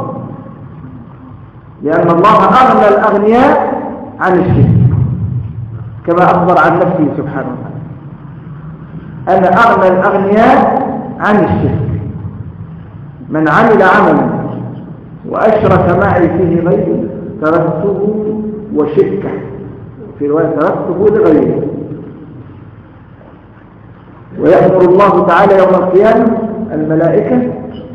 لأن الله أغنى الأغنياء عن الشرك كما أخبر عن نفسه سبحانه وتعالى: أنا أغنى الأغنياء عن الشرك، من عمل عملا وأشرك معي فيه غيري تركته وشركه، في رواية تركته لغيره. ويأمر الله تعالى يوم القيامة الملائكة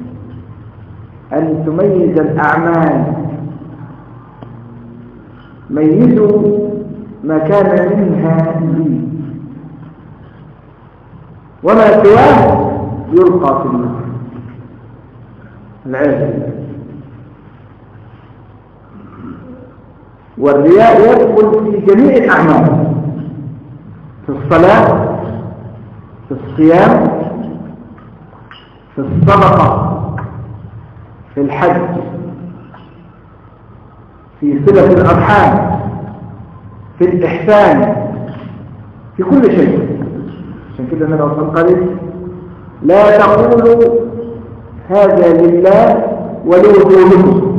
أن تميز الأعمال، ميزوا ما كان منها لي، وما سواه يلقى في النار العياذ بالله. والرياء يدخل في جميع الأعمال، في الصلاة، في الصيام، في الصدقة، في الحج، في صلة الأرحام، في الإحسان، في كل شيء. عشان كده النبي صلى الله عليه وسلم قال: لا تقولوا هذا لله ولوجوهكم،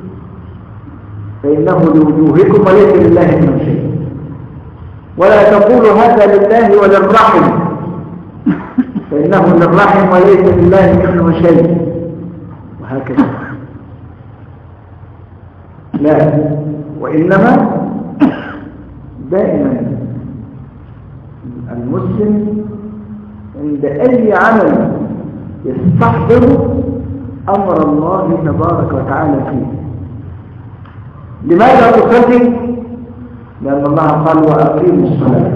فإنه لوجوهكم وليس لله من شيء. ولا تقولوا هذا لله وللرحم، فإنه للرحم وليس لله منه شيء. وهكذا. لا، وإنما دائما المسلم عند أي عمل يستحضر أمر الله تبارك وتعالى فيه. لماذا تصلي؟ لأن الله قال: وأقيموا الصلاة،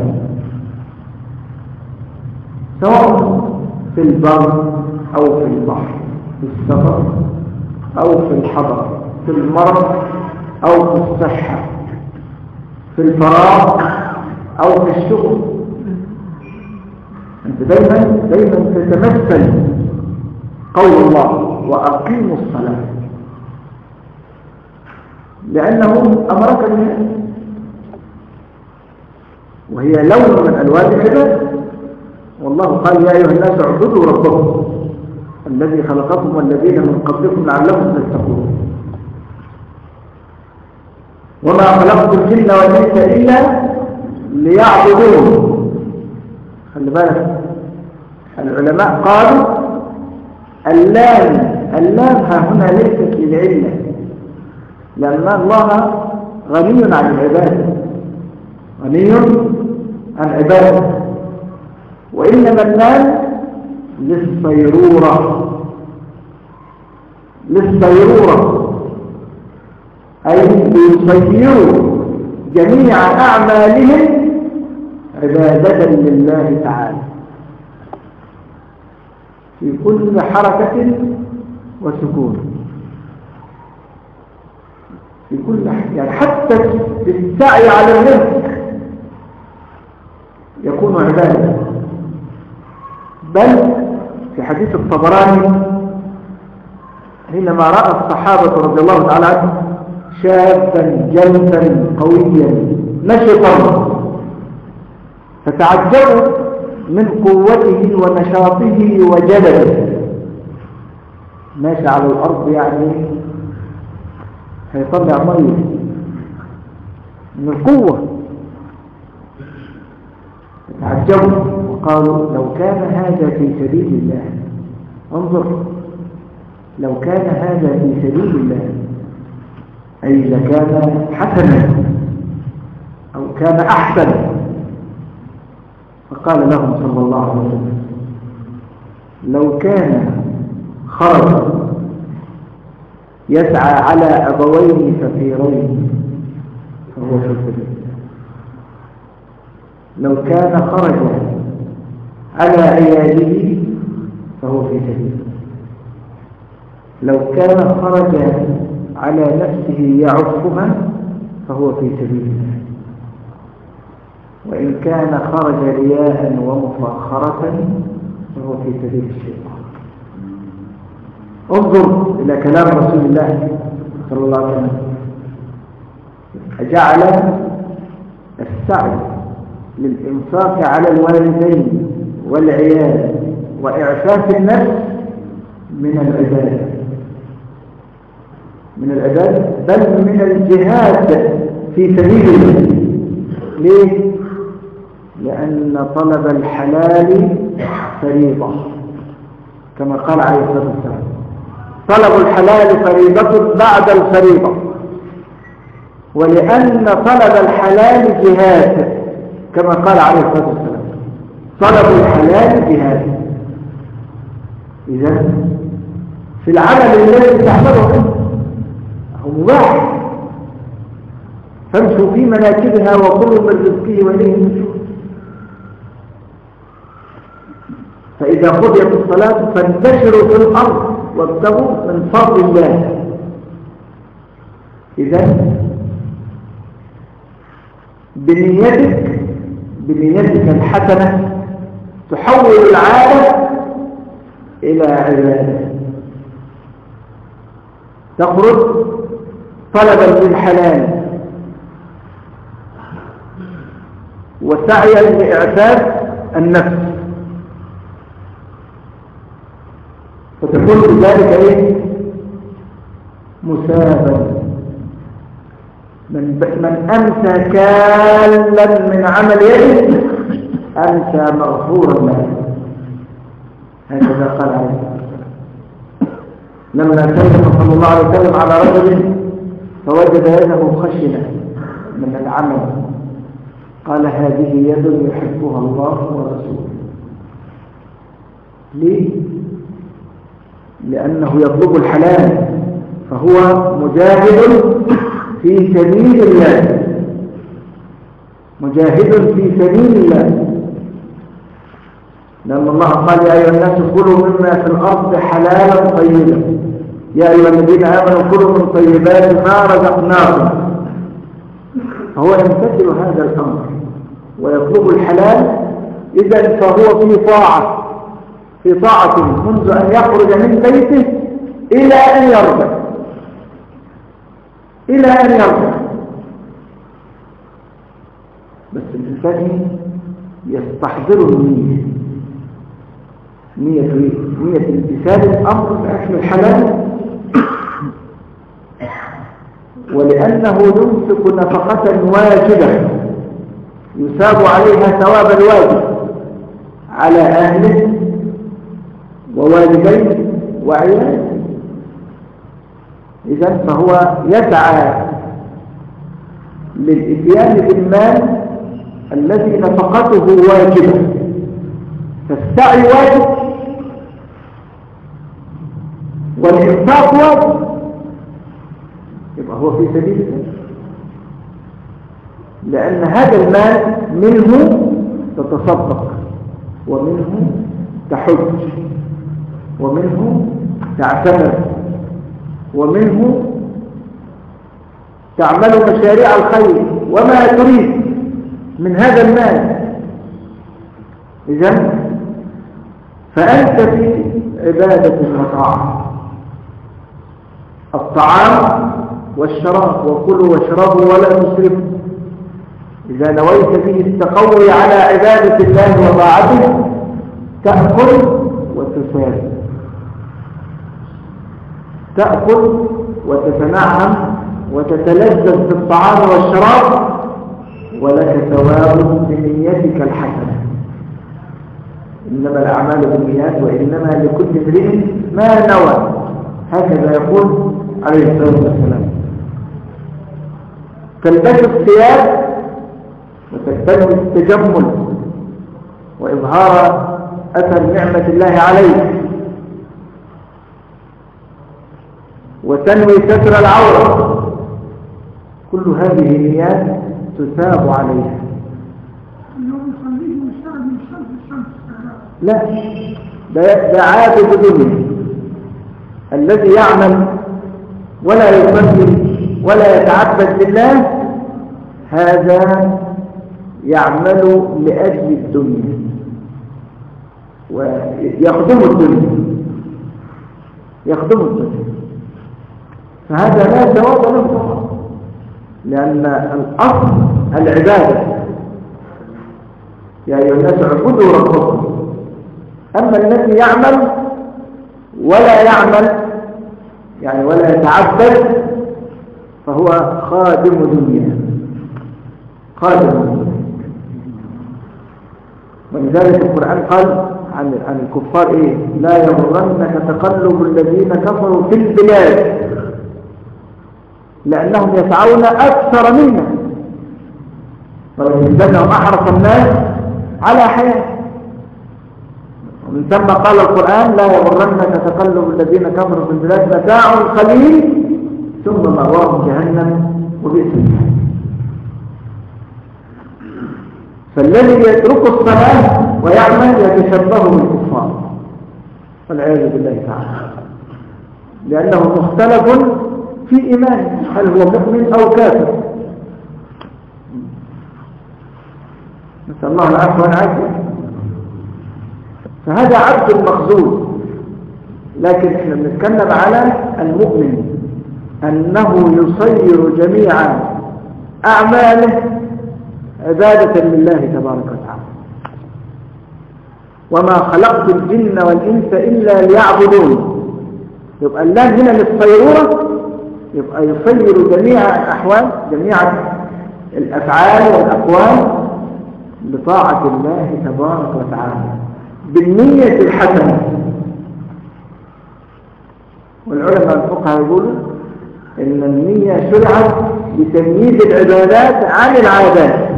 سواء في البر أو في البحر، في السفر أو في الحضر، في المرض أو في الصحة، في الفراغ أو في الشغل. أنت دايما دايما تتمثل قول الله: وأقيموا الصلاة، لأنه أمرك بها، وهي لون من ألوان العبادة. والله قال: يا أيها الناس اعبدوا ربكم الذي خلقكم والذين من قبلكم لعلكم تتقون. وما خلقت الجن والإنس إلا ليعبدون. خلي بالك، العلماء قالوا اللام اللام ها هنا ليست للعلة، لأن الله غني عن العبادة، غني عن عبادة، وإنما اللام للصيرورة، للصيرورة أي ليصيروا جميع أعمالهم عبادة لله تعالى في كل حركة وسكون، في كل يعني حتى في السعي على الرزق يكون عبادة. بل في حديث الطبراني حينما رأى الصحابة رضي الله تعالى عنهم شابا جلدا قويا نشطا فتعجبوا من قوته ونشاطه وجلده، ماشي على الأرض يعني هيطلع ميه من القوة. تعجبوا وقالوا: لو كان هذا في سبيل الله، انظر، لو كان هذا في سبيل الله أي لكان حسنا أو كان أحسن. فقال لهم صلى الله عليه وسلم: لو كان خرج يسعى على أبوين فقيرين فهو في سبيل الله. لو كان خرج على عياله فهو في سبيل الله. لو كان خرج على نفسه يعفها فهو في سبيل الله، وإن كان خرج رياء ومفاخرة فهو في سبيل الشيطان. انظر إلى كلام رسول الله صلى الله عليه وسلم، جعل السعي للإنفاق على الوالدين والعيال وإعفاف النفس من العبادة من العبادة بل من الجهاد في سبيل الله. ليه؟ لأن طلب الحلال فريضة كما قال عليه الصلاة والسلام، طلب الحلال فريضة بعد الفريضة، ولأن طلب الحلال جهاد كما قال عليه الصلاة والسلام، طلب الحلال جهاد. إذن في العمل الذي تعمله هو مباح، فامشوا في مناكبها وكلوا من رزقه وإليه النشور. فإذا قضيت الصلاة فانتشروا في الأرض وابتغوا من فضل الله. إذن بنيتك بنيتك الحسنة تحول العادة إلى عبادة، تخرج طلبا للحلال وسعيا لإعفاف النفس، فتكون بذلك ايه؟ مثابا. من, من أمسى كالا من عمل يده أمسى مغفورا له، هكذا قال عليه الصلاة والسلام. لما كلم صلى الله عليه وسلم على رجل فوجد يده خشنة من العمل قال هذه يد يحبها الله ورسوله. ليه؟ لأنه يطلب الحلال، فهو مجاهد في سبيل الله، مجاهد في سبيل الله. لأن الله قال يا أيها الناس كلوا مما في الأرض حلالا طيبا، يا أيها الذين آمنوا كلوا من طيبات ما رزقناكم. فهو يمتثل هذا الأمر ويطلب الحلال، إذن فهو في طاعة في طاعة منذ أن يخرج من بيته إلى أن يرجع إلى أن يرجع بس الإنسان يستحضر النية، نية نية امتثال الأمر بأكل الحلال، ولأنه ينفق نفقة واجبة يثاب عليها ثواب الواجب على أهله ووالديه وعياله. إذن فهو يسعى للإتيان بالمال الذي نفقته واجبة، فالسعي واجب والإنفاق واجب، يبقى هو في سبيل الله، لأن هذا المال منه تتصدق ومنه تحج ومنه تعتمر ومنه تعمل مشاريع الخير وما تريد من هذا المال. إذن فأنت في عبادة وطاعة. الطعام والشراب وكلوا واشربوا ولا تسرفوا، إذا نويت به التقوي على عبادة الله وطاعته تأكل وتسافر، تأكل وتتنعم وتتلذذ بالطعام والشراب، ولك ثواب بنيتك الحسنة. إنما الأعمال بالنيات وإنما لكل امرئ ما نوى، هكذا يقول عليه الصلاة والسلام. تلبس الثياب وتلتزم التجمل وإظهار أثر نعمة الله عليك، وتنوي ستر العورة، كل هذه نيات تثاب عليها. لا، ده عابد دنيا الذي يعمل ولا يصلي ولا يتعبد لله، هذا يعمل لأجل الدنيا ويخدم الدنيا يخدم الدنيا فهذا لا ثواب له طبعا، لأن الأصل العبادة. يا أيها الناس اعبدوا ربكم. أما الذي يعمل ولا يعمل يعني ولا يتعبد فهو خادم دنيا خادم دنيا. ولذلك القرآن قال عن عن الكفار إيه؟ لا يغرنك تقلب الذين كفروا في البلاد لأنهم يسعون أكثر منا ولكنهم أحرص الناس على حياة. ومن ثم قال القرآن لا يغرنك تقلب الذين كفروا في البلاد متاع قليل ثم مأواهم جهنم وبئس المصير. فالذي يترك الصلاة ويعمل يتشبه بالكفار والعياذ بالله تعالى، لأنه مختلف في إيمانه هل هو مؤمن أو كافر. نسأل الله العفو والعافية. فهذا عبد المخزون. لكن احنا بنتكلم على المؤمن أنه يصير جميع أعماله عبادة لله تبارك وتعالى. وما خلقت الجن والإنس إلا ليعبدون. يبقى الله هنا للصيرورة، يبقى يصير جميع الأحوال جميع الأفعال والأقوال لطاعة الله تبارك وتعالى بالنية الحسنة. والعلماء الفقهاء يقولوا إن النية شرعت لتمييز العبادات عن العادات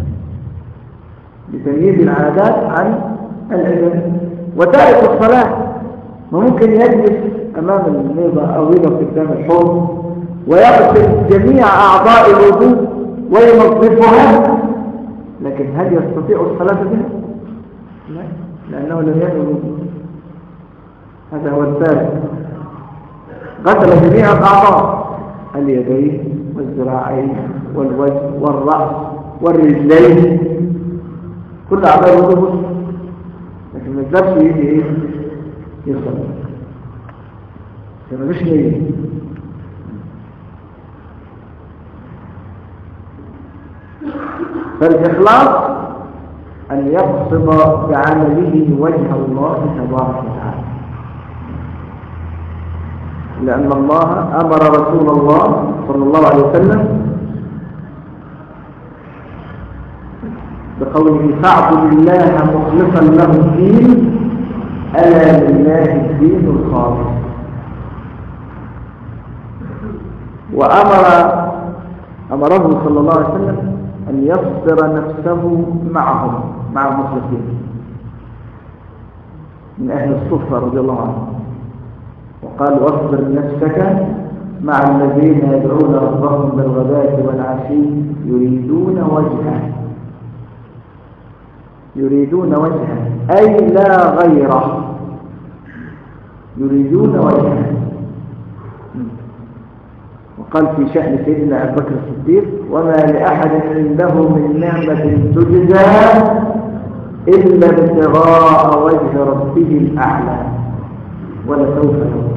لتمييز العادات عن العبادات. وتارك الصلاة ممكن يجلس أمام الميضة أو يقف قدام الحوض ويغسل جميع أعضاء الوضوء وينظفها، لكن هل يستطيع الصلاة بها؟ لا، لأنه لم ينوي الوضوء. هذا هو التارك. غسل جميع الأعضاء اليدين والذراعين والوجه والرأس والرجلين كل أعضاء الوضوء، لكن ما يقدرش يجي إيه يصلي ما فيش نية. فالإخلاص أن يقصد بعمله وجه الله تبارك وتعالى، لأن الله أمر رسول الله صلى الله عليه وسلم بقوله فاعبد الله مخلصا له الدين ألا لله الدين الخالص. وأمر أمره صلى الله عليه وسلم أن يصبر نفسه معهم مع المخلصين من أهل الصفة رضي الله عنهم. وقال واصبر نفسك مع الذين يدعون ربهم بالغداة والعشي يريدون وجهه يريدون وجهه أي لا غيره، يريدون وجهه. وقال في شأن سيدنا أبي بكر الصديق وما لأحد عنده من نعمة تجزى إلا ابتغاء وجه ربه الأعلى ولسوف يرضى.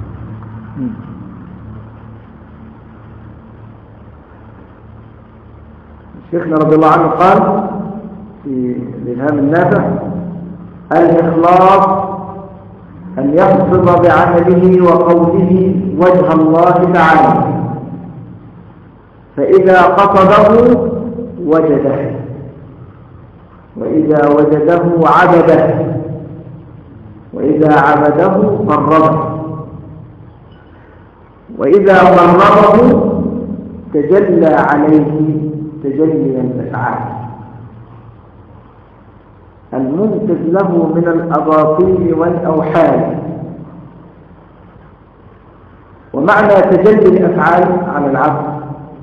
شيخنا رضي الله عنه قال في الإلهام النافع الإخلاص أن يقصد بعمله وقوله وجه الله تعالى، فإذا قصده وجده، وإذا وجده عبده، وإذا عبده قربه، وإذا قربه تجلى عليه تجلي الأفعال المنتج له من الأباطيل والأوحال. ومعنى تجلي الأفعال على العبد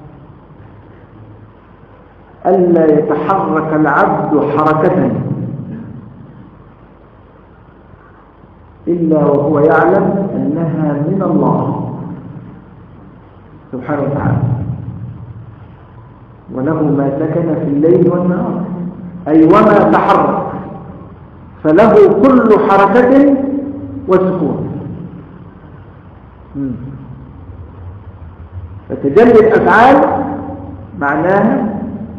ألا يتحرك العبد حركة إلا وهو يعلم أنها من الله، سبحانه وتعالى. وله ما سكن في الليل والنهار، أي وما تحرك، فله كل حركة وسكون. فتجلي الأفعال معناها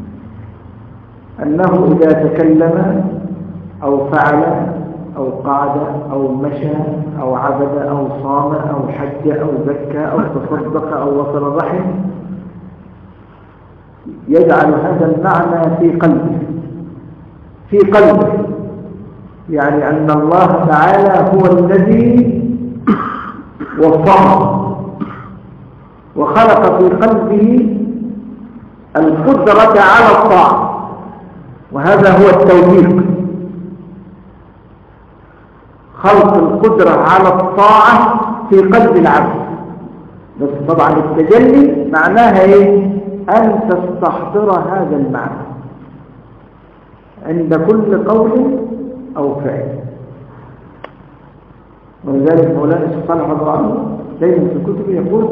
أنه إذا تكلم أو فعل أو قعد أو مشى أو عبد أو صام أو حج أو زكى أو تصدق أو وصل الرحم يجعل هذا المعنى في قلبه في قلبه يعني أن الله تعالى هو الذي وفقه وخلق في قلبه القدرة على الطاعة، وهذا هو التوفيق، خلق القدرة على الطاعة في قلب العبد. بس طبعا التجلي معناها ايه؟ أن تستحضر هذا المعنى عند كل قول أو فعل. ولذلك مولانا الشيخ صالح رضي الله عنه دائما في كتبه يقول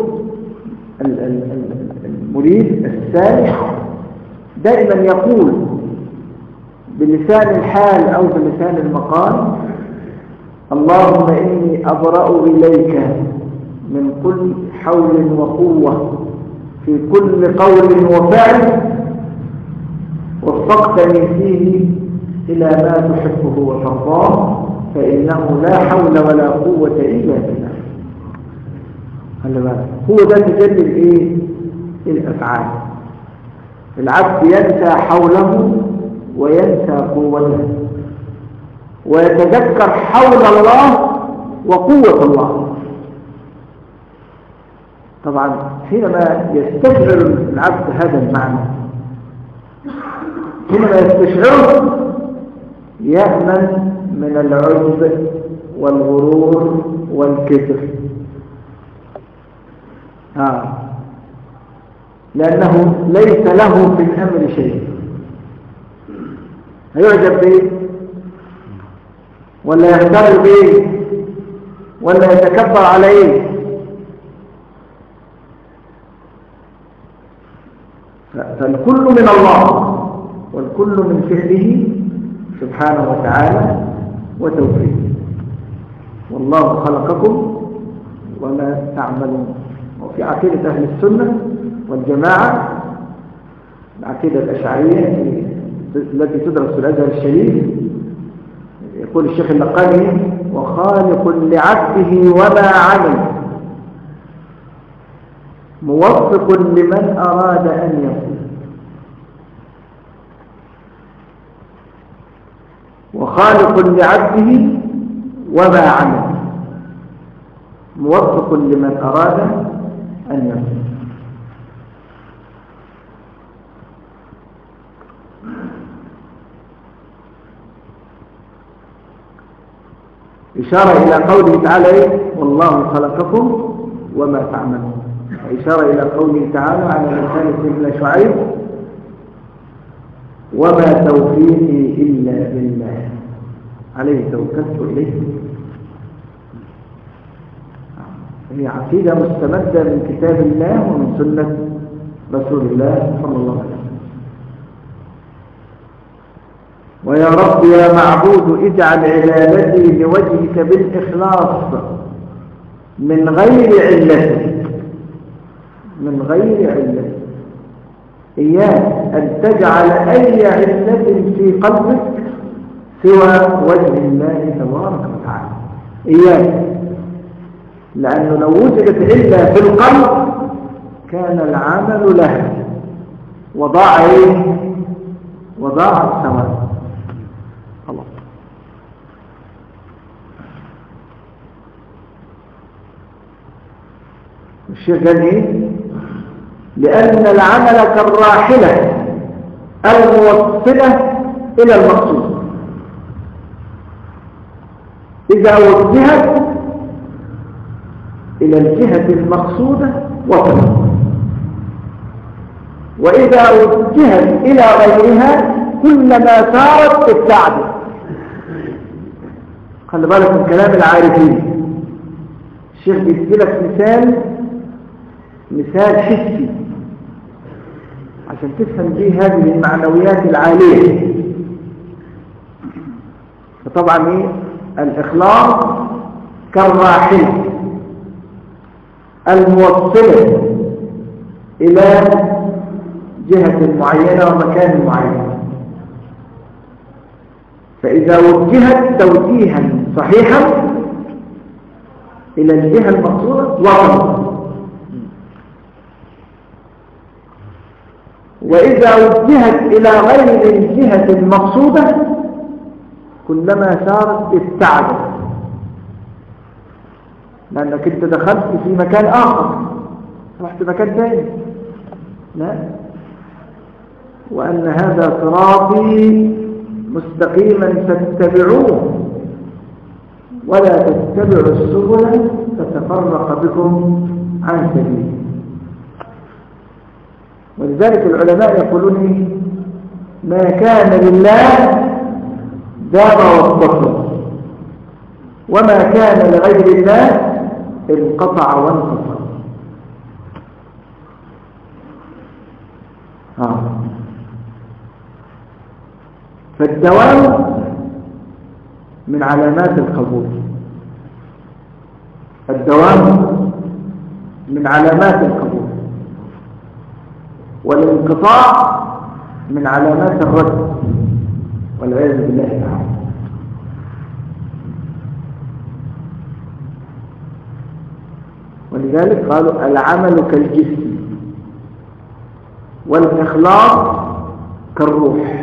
المريد السالح دائما يقول بلسان الحال أو بلسان المقال: اللهم إني أبرأ إليك من كل حول وقوة في كل قول وفعل وفقتني فيه إلى ما تحبه وترضاه، فإنه لا حول ولا قوة إلا بالله. هو ده تجلي الايه؟ الافعال. العبد ينسى حوله وينسى قوته ويتذكر حول الله وقوة الله. طبعا حينما يستشعر العبد هذا المعنى، حينما يستشعره يأمن من العجب والغرور والكبر، آه. لأنه ليس له في الأمر شيء. هيعجب به ولا يغتر به ولا يتكبر عليه، فالكل من الله والكل من فعله سبحانه وتعالى وتوفيقه. والله خلقكم وما تعملون. وفي عقيدة أهل السنة والجماعة، العقيدة الأشعرية التي تدرس في الأزهر الشريف، يقول الشيخ اللقاني: وخالق لعبده وما عمل موفق لمن أراد أن يكون. وخالق لعبده وما عمل موفق لمن أراد أن يكون. إشارة إلى قوله تعالى: والله خلقكم وما تعملون. إشارة إلى قوله تعالى على لسان سيدنا شعيب: وما توفيقي إلا بالله عليه توكلت إليه. هي عقيدة مستمدة من كتاب الله ومن سنة رسول الله صلى الله عليه وسلم. ويا رب يا معبود اجعل عبادتي لوجهك بالإخلاص من غير علة من غير علة إياك أن تجعل أي علة في قلبك سوى وجه الله تبارك وتعالى. إياك، لأنه لو وجدت علة في القلب كان العمل لها وضاع إيه؟ وضاع الثواب. الله. الشيخ قال إيه؟ لأن العمل كالراحلة الموصلة إلى المقصود، إذا وجهت إلى الجهة المقصودة وصلت، وإذا وجهت إلى غيرها كلما سارت ابتعدت. خلي بالك من كلام العارفين. الشيخ بيدي لك مثال مثال حسي عشان تفهم بيه هذه المعنويات العالية. فطبعا ايه الإخلاص كالراحلة الموصلة إلى جهة معينة ومكان معين، فإذا وجهت توجيها صحيحا إلى الجهة المقصودة وصلت، وإذا وجهت إلى غير الجهة المقصودة كلما سارت ابتعدت، لأنك أنت دخلت في مكان آخر رحت مكان ثاني. لا، وأن هذا صراطي مستقيما فاتبعوه ولا تتبعوا السبل فتفرق بكم عن سبيله. ولذلك العلماء يقولون ما كان لله دام واتصل، وما كان لغير الله انقطع وانفصل. آه. فالدوام من علامات القبول، الدوام من علامات القبول، والانقطاع من علامات الرد والعياذ بالله تعالى. ولذلك قالوا العمل كالجسم والإخلاص كالروح.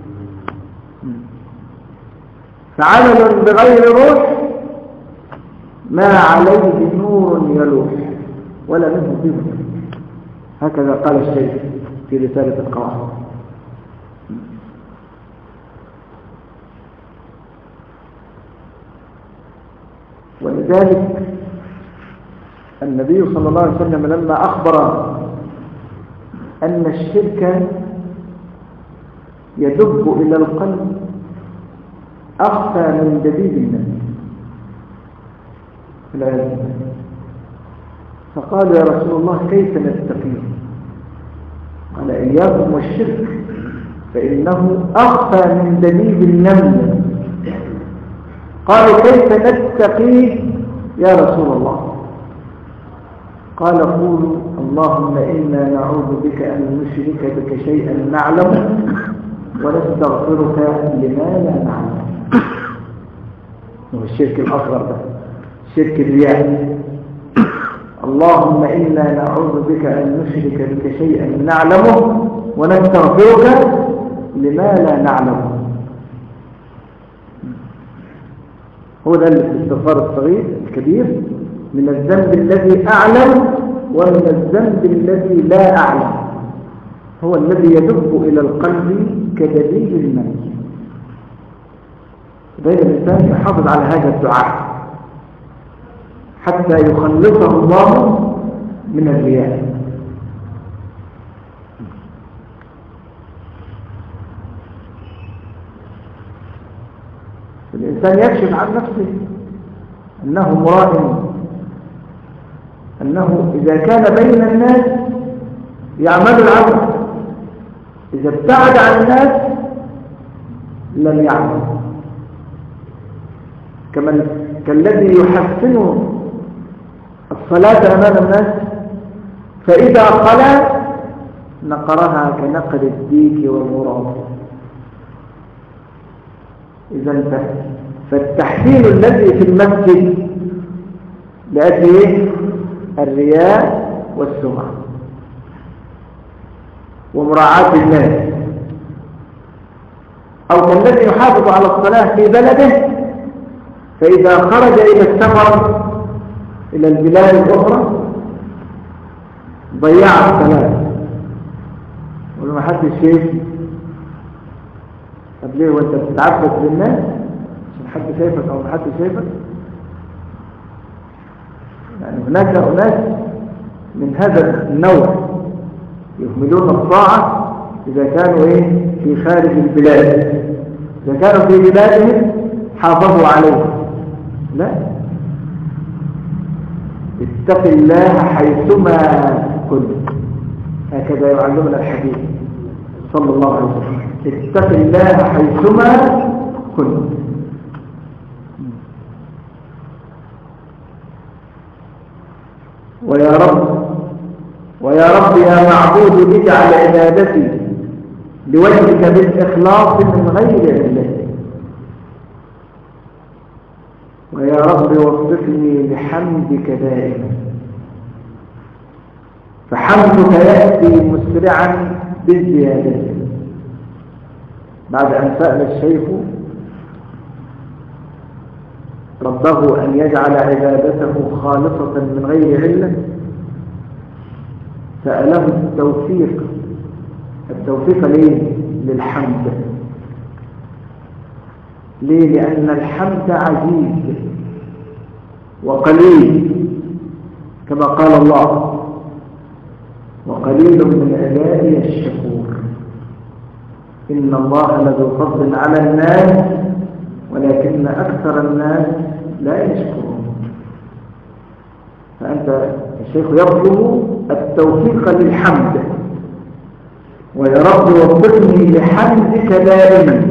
فعمل بغير روح ما عليه نور يلوح ولا منه ضمن، هكذا قال الشيخ في رسالة القواعد. ولذلك النبي صلى الله عليه وسلم لما أخبر أن الشرك يدب إلى القلب أخفى من دبيب النمل في العلم، فقال يا رسول الله كيف نتقيه؟ قال إياكم والشرك فإنه أخفى من دبيب النمل. قالوا كيف نتقيه يا رسول الله؟ قال قولوا اللهم إنا نعوذ بك أن نشرك بك شيئا نعلم ونستغفرك لما لا نعلم. هو الشرك الأصغر ده، شرك الرياء. اللهم إنا نعوذ بك أن نشرك بك شيئا نعلمه ونستغفرك لما لا نعلمه. هو ده الاستغفار الصغير الكبير من الذنب الذي أعلم ومن الذنب الذي لا أعلم، هو الذي يدب إلى القلب كدبيب الماء. بين الإنسان يحافظ على هذا الدعاء حتى يخلصه الله من الرياء. الإنسان يكشف عن نفسه أنه مراء، أنه إذا كان بين الناس يعمل العمل، إذا ابتعد عن الناس لم يعمل. كما كالذي يحسن الصلاة أمام الناس فإذا خلا نقرها كنقر الديك والغراب. إذا انتهى. فالتحسين الذي في المسجد لأجل الرياء والسمعة ومراعاة الناس، أو كالذي يحافظ على الصلاة في بلده فإذا خرج إلى السفر إلى البلاد الأخرى ضيع الصلاة ولما حدش شايفني. طب ليه وانت بتتعبد للناس عشان حد شايفك أو ما حد شايفك؟ يعني هناك أناس من هذا النوع يهملون الطاعة إذا كانوا إيه في خارج البلاد. إذا كانوا في بلادهم حافظوا عليه. لا، اتق الله حيثما كن. هكذا يعلمنا الحديث صلى الله عليه وسلم، اتق الله حيثما كنت. ويا رب ويا رب يا معبود اجعل عبادتي لوجهك بالإخلاص من غير علة. ويا رب وفقني لحمدك دائما، فحمدك يأتي مسرعا بالزيادة. بعد أن سأل الشيخ ربه أن يجعل عبادته خالصة من غير علة، سأله التوفيق. التوفيق ليه؟ للحمد. ليه؟ لأن الحمد عزيز وقليل، كما قال الله وقليل من عبادي الشكور. إن الله لذو فضل على الناس ولكن أكثر الناس لا يشكرون. فأنت الشيخ يطلب التوفيق للحمد. ويا رب وفقني لحمدك دائما،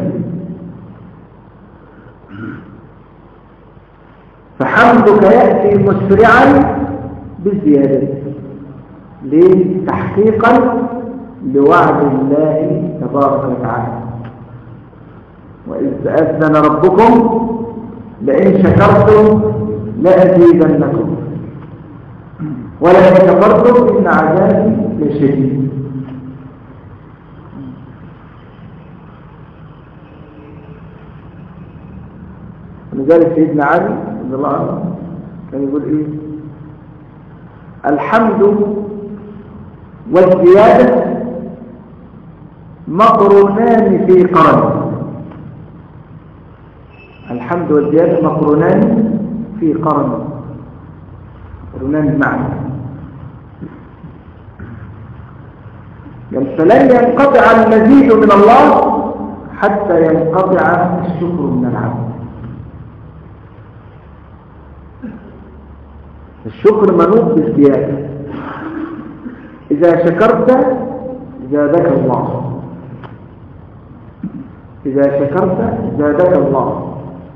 فحمدك يأتي مسرعا بالزيادة. ليه؟ تحقيقا لوعد الله تبارك وتعالى. وإذ أذن ربكم لئن شكرتم لأزيدنكم ولئن كفرتم إن عذابي لشديد. لذلك سيدنا علي رضي الله عنه كان يقول إيه؟ الحمد والزيادة مقرونان في قرن. الحمد والزيادة مقرونان في قرن، مقرونان معا. فلن ينقطع المزيد من الله حتى ينقطع الشكر من العبد. الشكر منوط بالزيادة. إذا شكرت زادك الله، إذا شكرت زادك الله.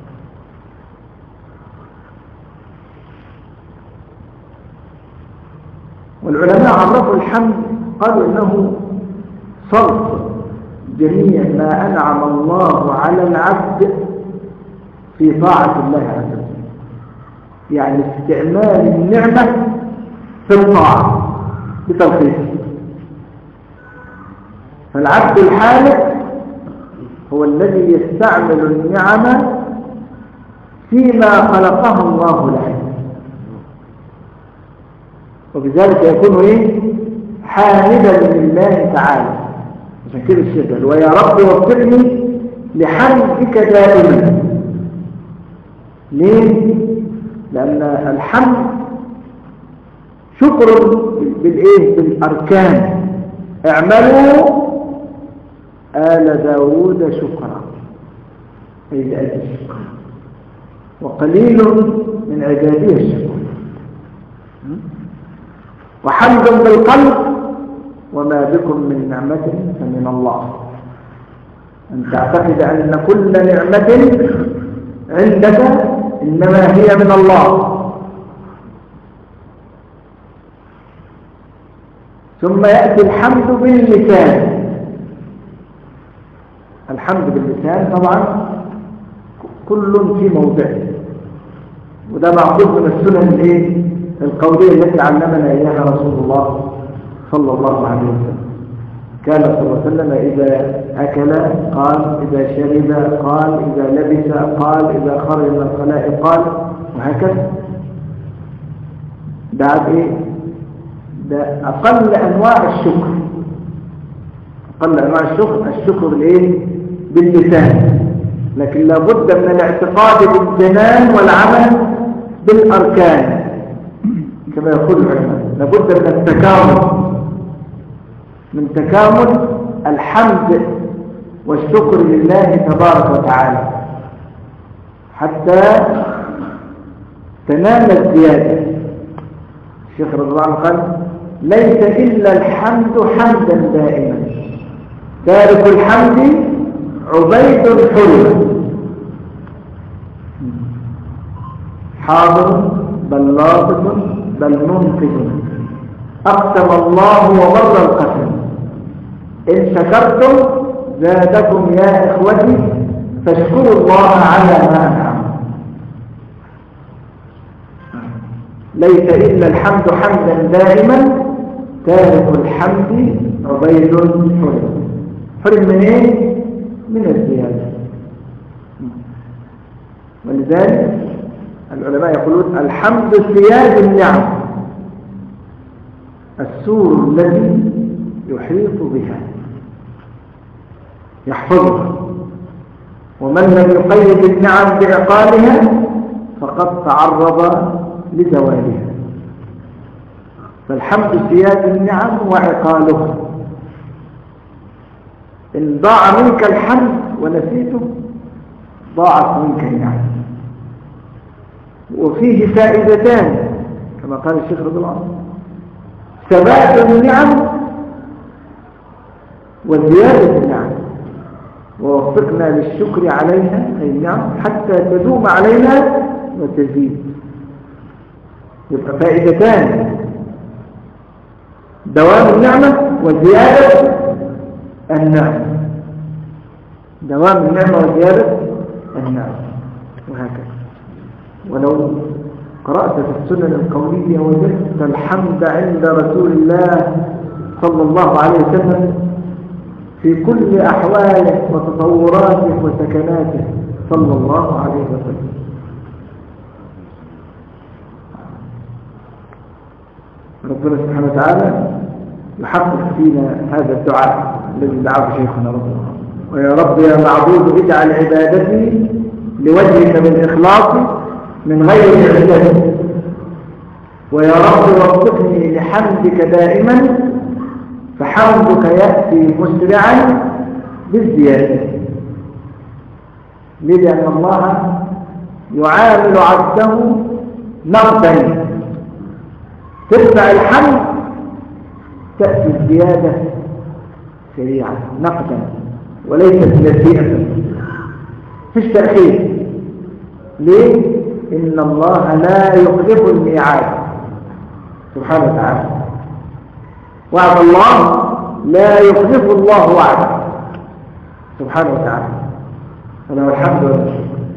والعلماء عرفوا الحمد قالوا إنه صرف جميع ما أنعم الله على العبد في طاعة الله عز وجل، يعني استعمال النعمة في الطاعة بتلخيص. فالعبد الحالق هو الذي يستعمل النعمة فيما خلقه الله له، وبذلك يكون ايه؟ حامدا لله تعالى. عشان كده الشيخ ويا رب وفقني لحمدك دائما. ليه؟ لأن الحمد شكر بالايه؟ بالاركان. اعملوا آل داود شكرا، أي لأجل الشكر، وقليل من عبادي الشكر. وحمد بالقلب وما بكم من نعمة فمن الله. أن تعتقد أن كل نعمة عندك إنما هي من الله. ثم يأتي الحمد باللسان. الحمد باللسان طبعا كل في موضعه، وده معقول من السنن الايه القوليه التي علمنا اياها رسول الله صلى الله عليه وسلم. كان صلى الله عليه وسلم اذا اكل قال، اذا شرب قال، اذا لبس قال، اذا خرج من الخلاء قال، وهكذا. ده ايه؟ ده اقل انواع الشكر. اقل انواع الشكر الشكر بالايه؟ باللسان. لكن لابد من الاعتقاد بالجنان والعمل بالاركان كما يقول العلماء. لابد من التكامل، من تكامل الحمد والشكر لله تبارك وتعالى حتى تنال الزياده. الشيخ رضي الله عنه قال ليس إلا الحمد حمدا دائما، تارك الحمد عبيد حر، حاضر بل لاطف بل منقذ، أقسم الله وبر القسم، إن شكرتم زادكم يا إخوتي فاشكروا الله على ما أنعم. ليس إلا الحمد حمدا دائما، تارك الحمد عبيد حر. حر من إيه؟ من الزيادة. ولذلك العلماء يقولون الحمد ثياب النعم، السور الذي يحيط بها يحفظها، ومن لم يقيد النعم بعقالها فقد تعرض لزوالها. فالحمد ثياب النعم وعقالها. إن ضاع منك الحمد ونسيته ضاعت منك النعم. وفيه فائدتان كما قال الشيخ رضي الله عنه: ثبات النعم وزيادة النعم، ووفقنا للشكر عليها أي النعم حتى تدوم علينا وتزيد. يبقى فائدتان: دوام النعمة وزيادة النعمة، دوام النعمة وزيادة النعمة، وهكذا. ولو قرأت في السنن القولية وجدت الحمد عند رسول الله صلى الله عليه وسلم في كل أحواله وتطوراته وسكناته صلى الله عليه وسلم. ربنا سبحانه وتعالى يحقق فينا هذا الدعاء الذي دعاه شيخنا رضي الله عنه: ويا رب يا معبود اجعل عبادتي لوجهك بالإخلاص من غير عبادتي، ويا رب وفقني لحمدك دائما فحمدك يأتي مسرعا بالزيادة. لأن الله يعامل عبده نقدا، تدفع الحمد تأتي الزيادة سريعا نقدا وليست نسيئة، فيش تأخير. ليه؟ إن الله لا يخلف الميعاد سبحانه وتعالى. وعد الله لا يخلف الله وعده سبحانه وتعالى، فله الحمد والشكر.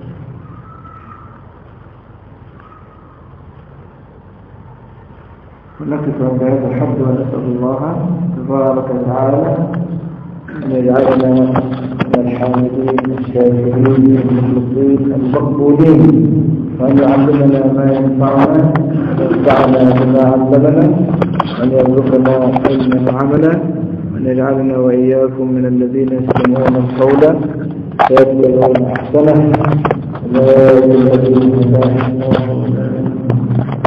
ونقف عند هذا الحمد ونسأل الله تبارك وتعالى أن يجعلنا من الحامدين الشاكرين المخلصين المقبولين، وأن يعلمنا ما ينفعنا وينفعنا بما علمنا، وأن يرزقنا علما وعملا، وأن يجعلنا وإياكم من الذين يستمعون القول فيتبعون أحسنه. لا إله إلا الله.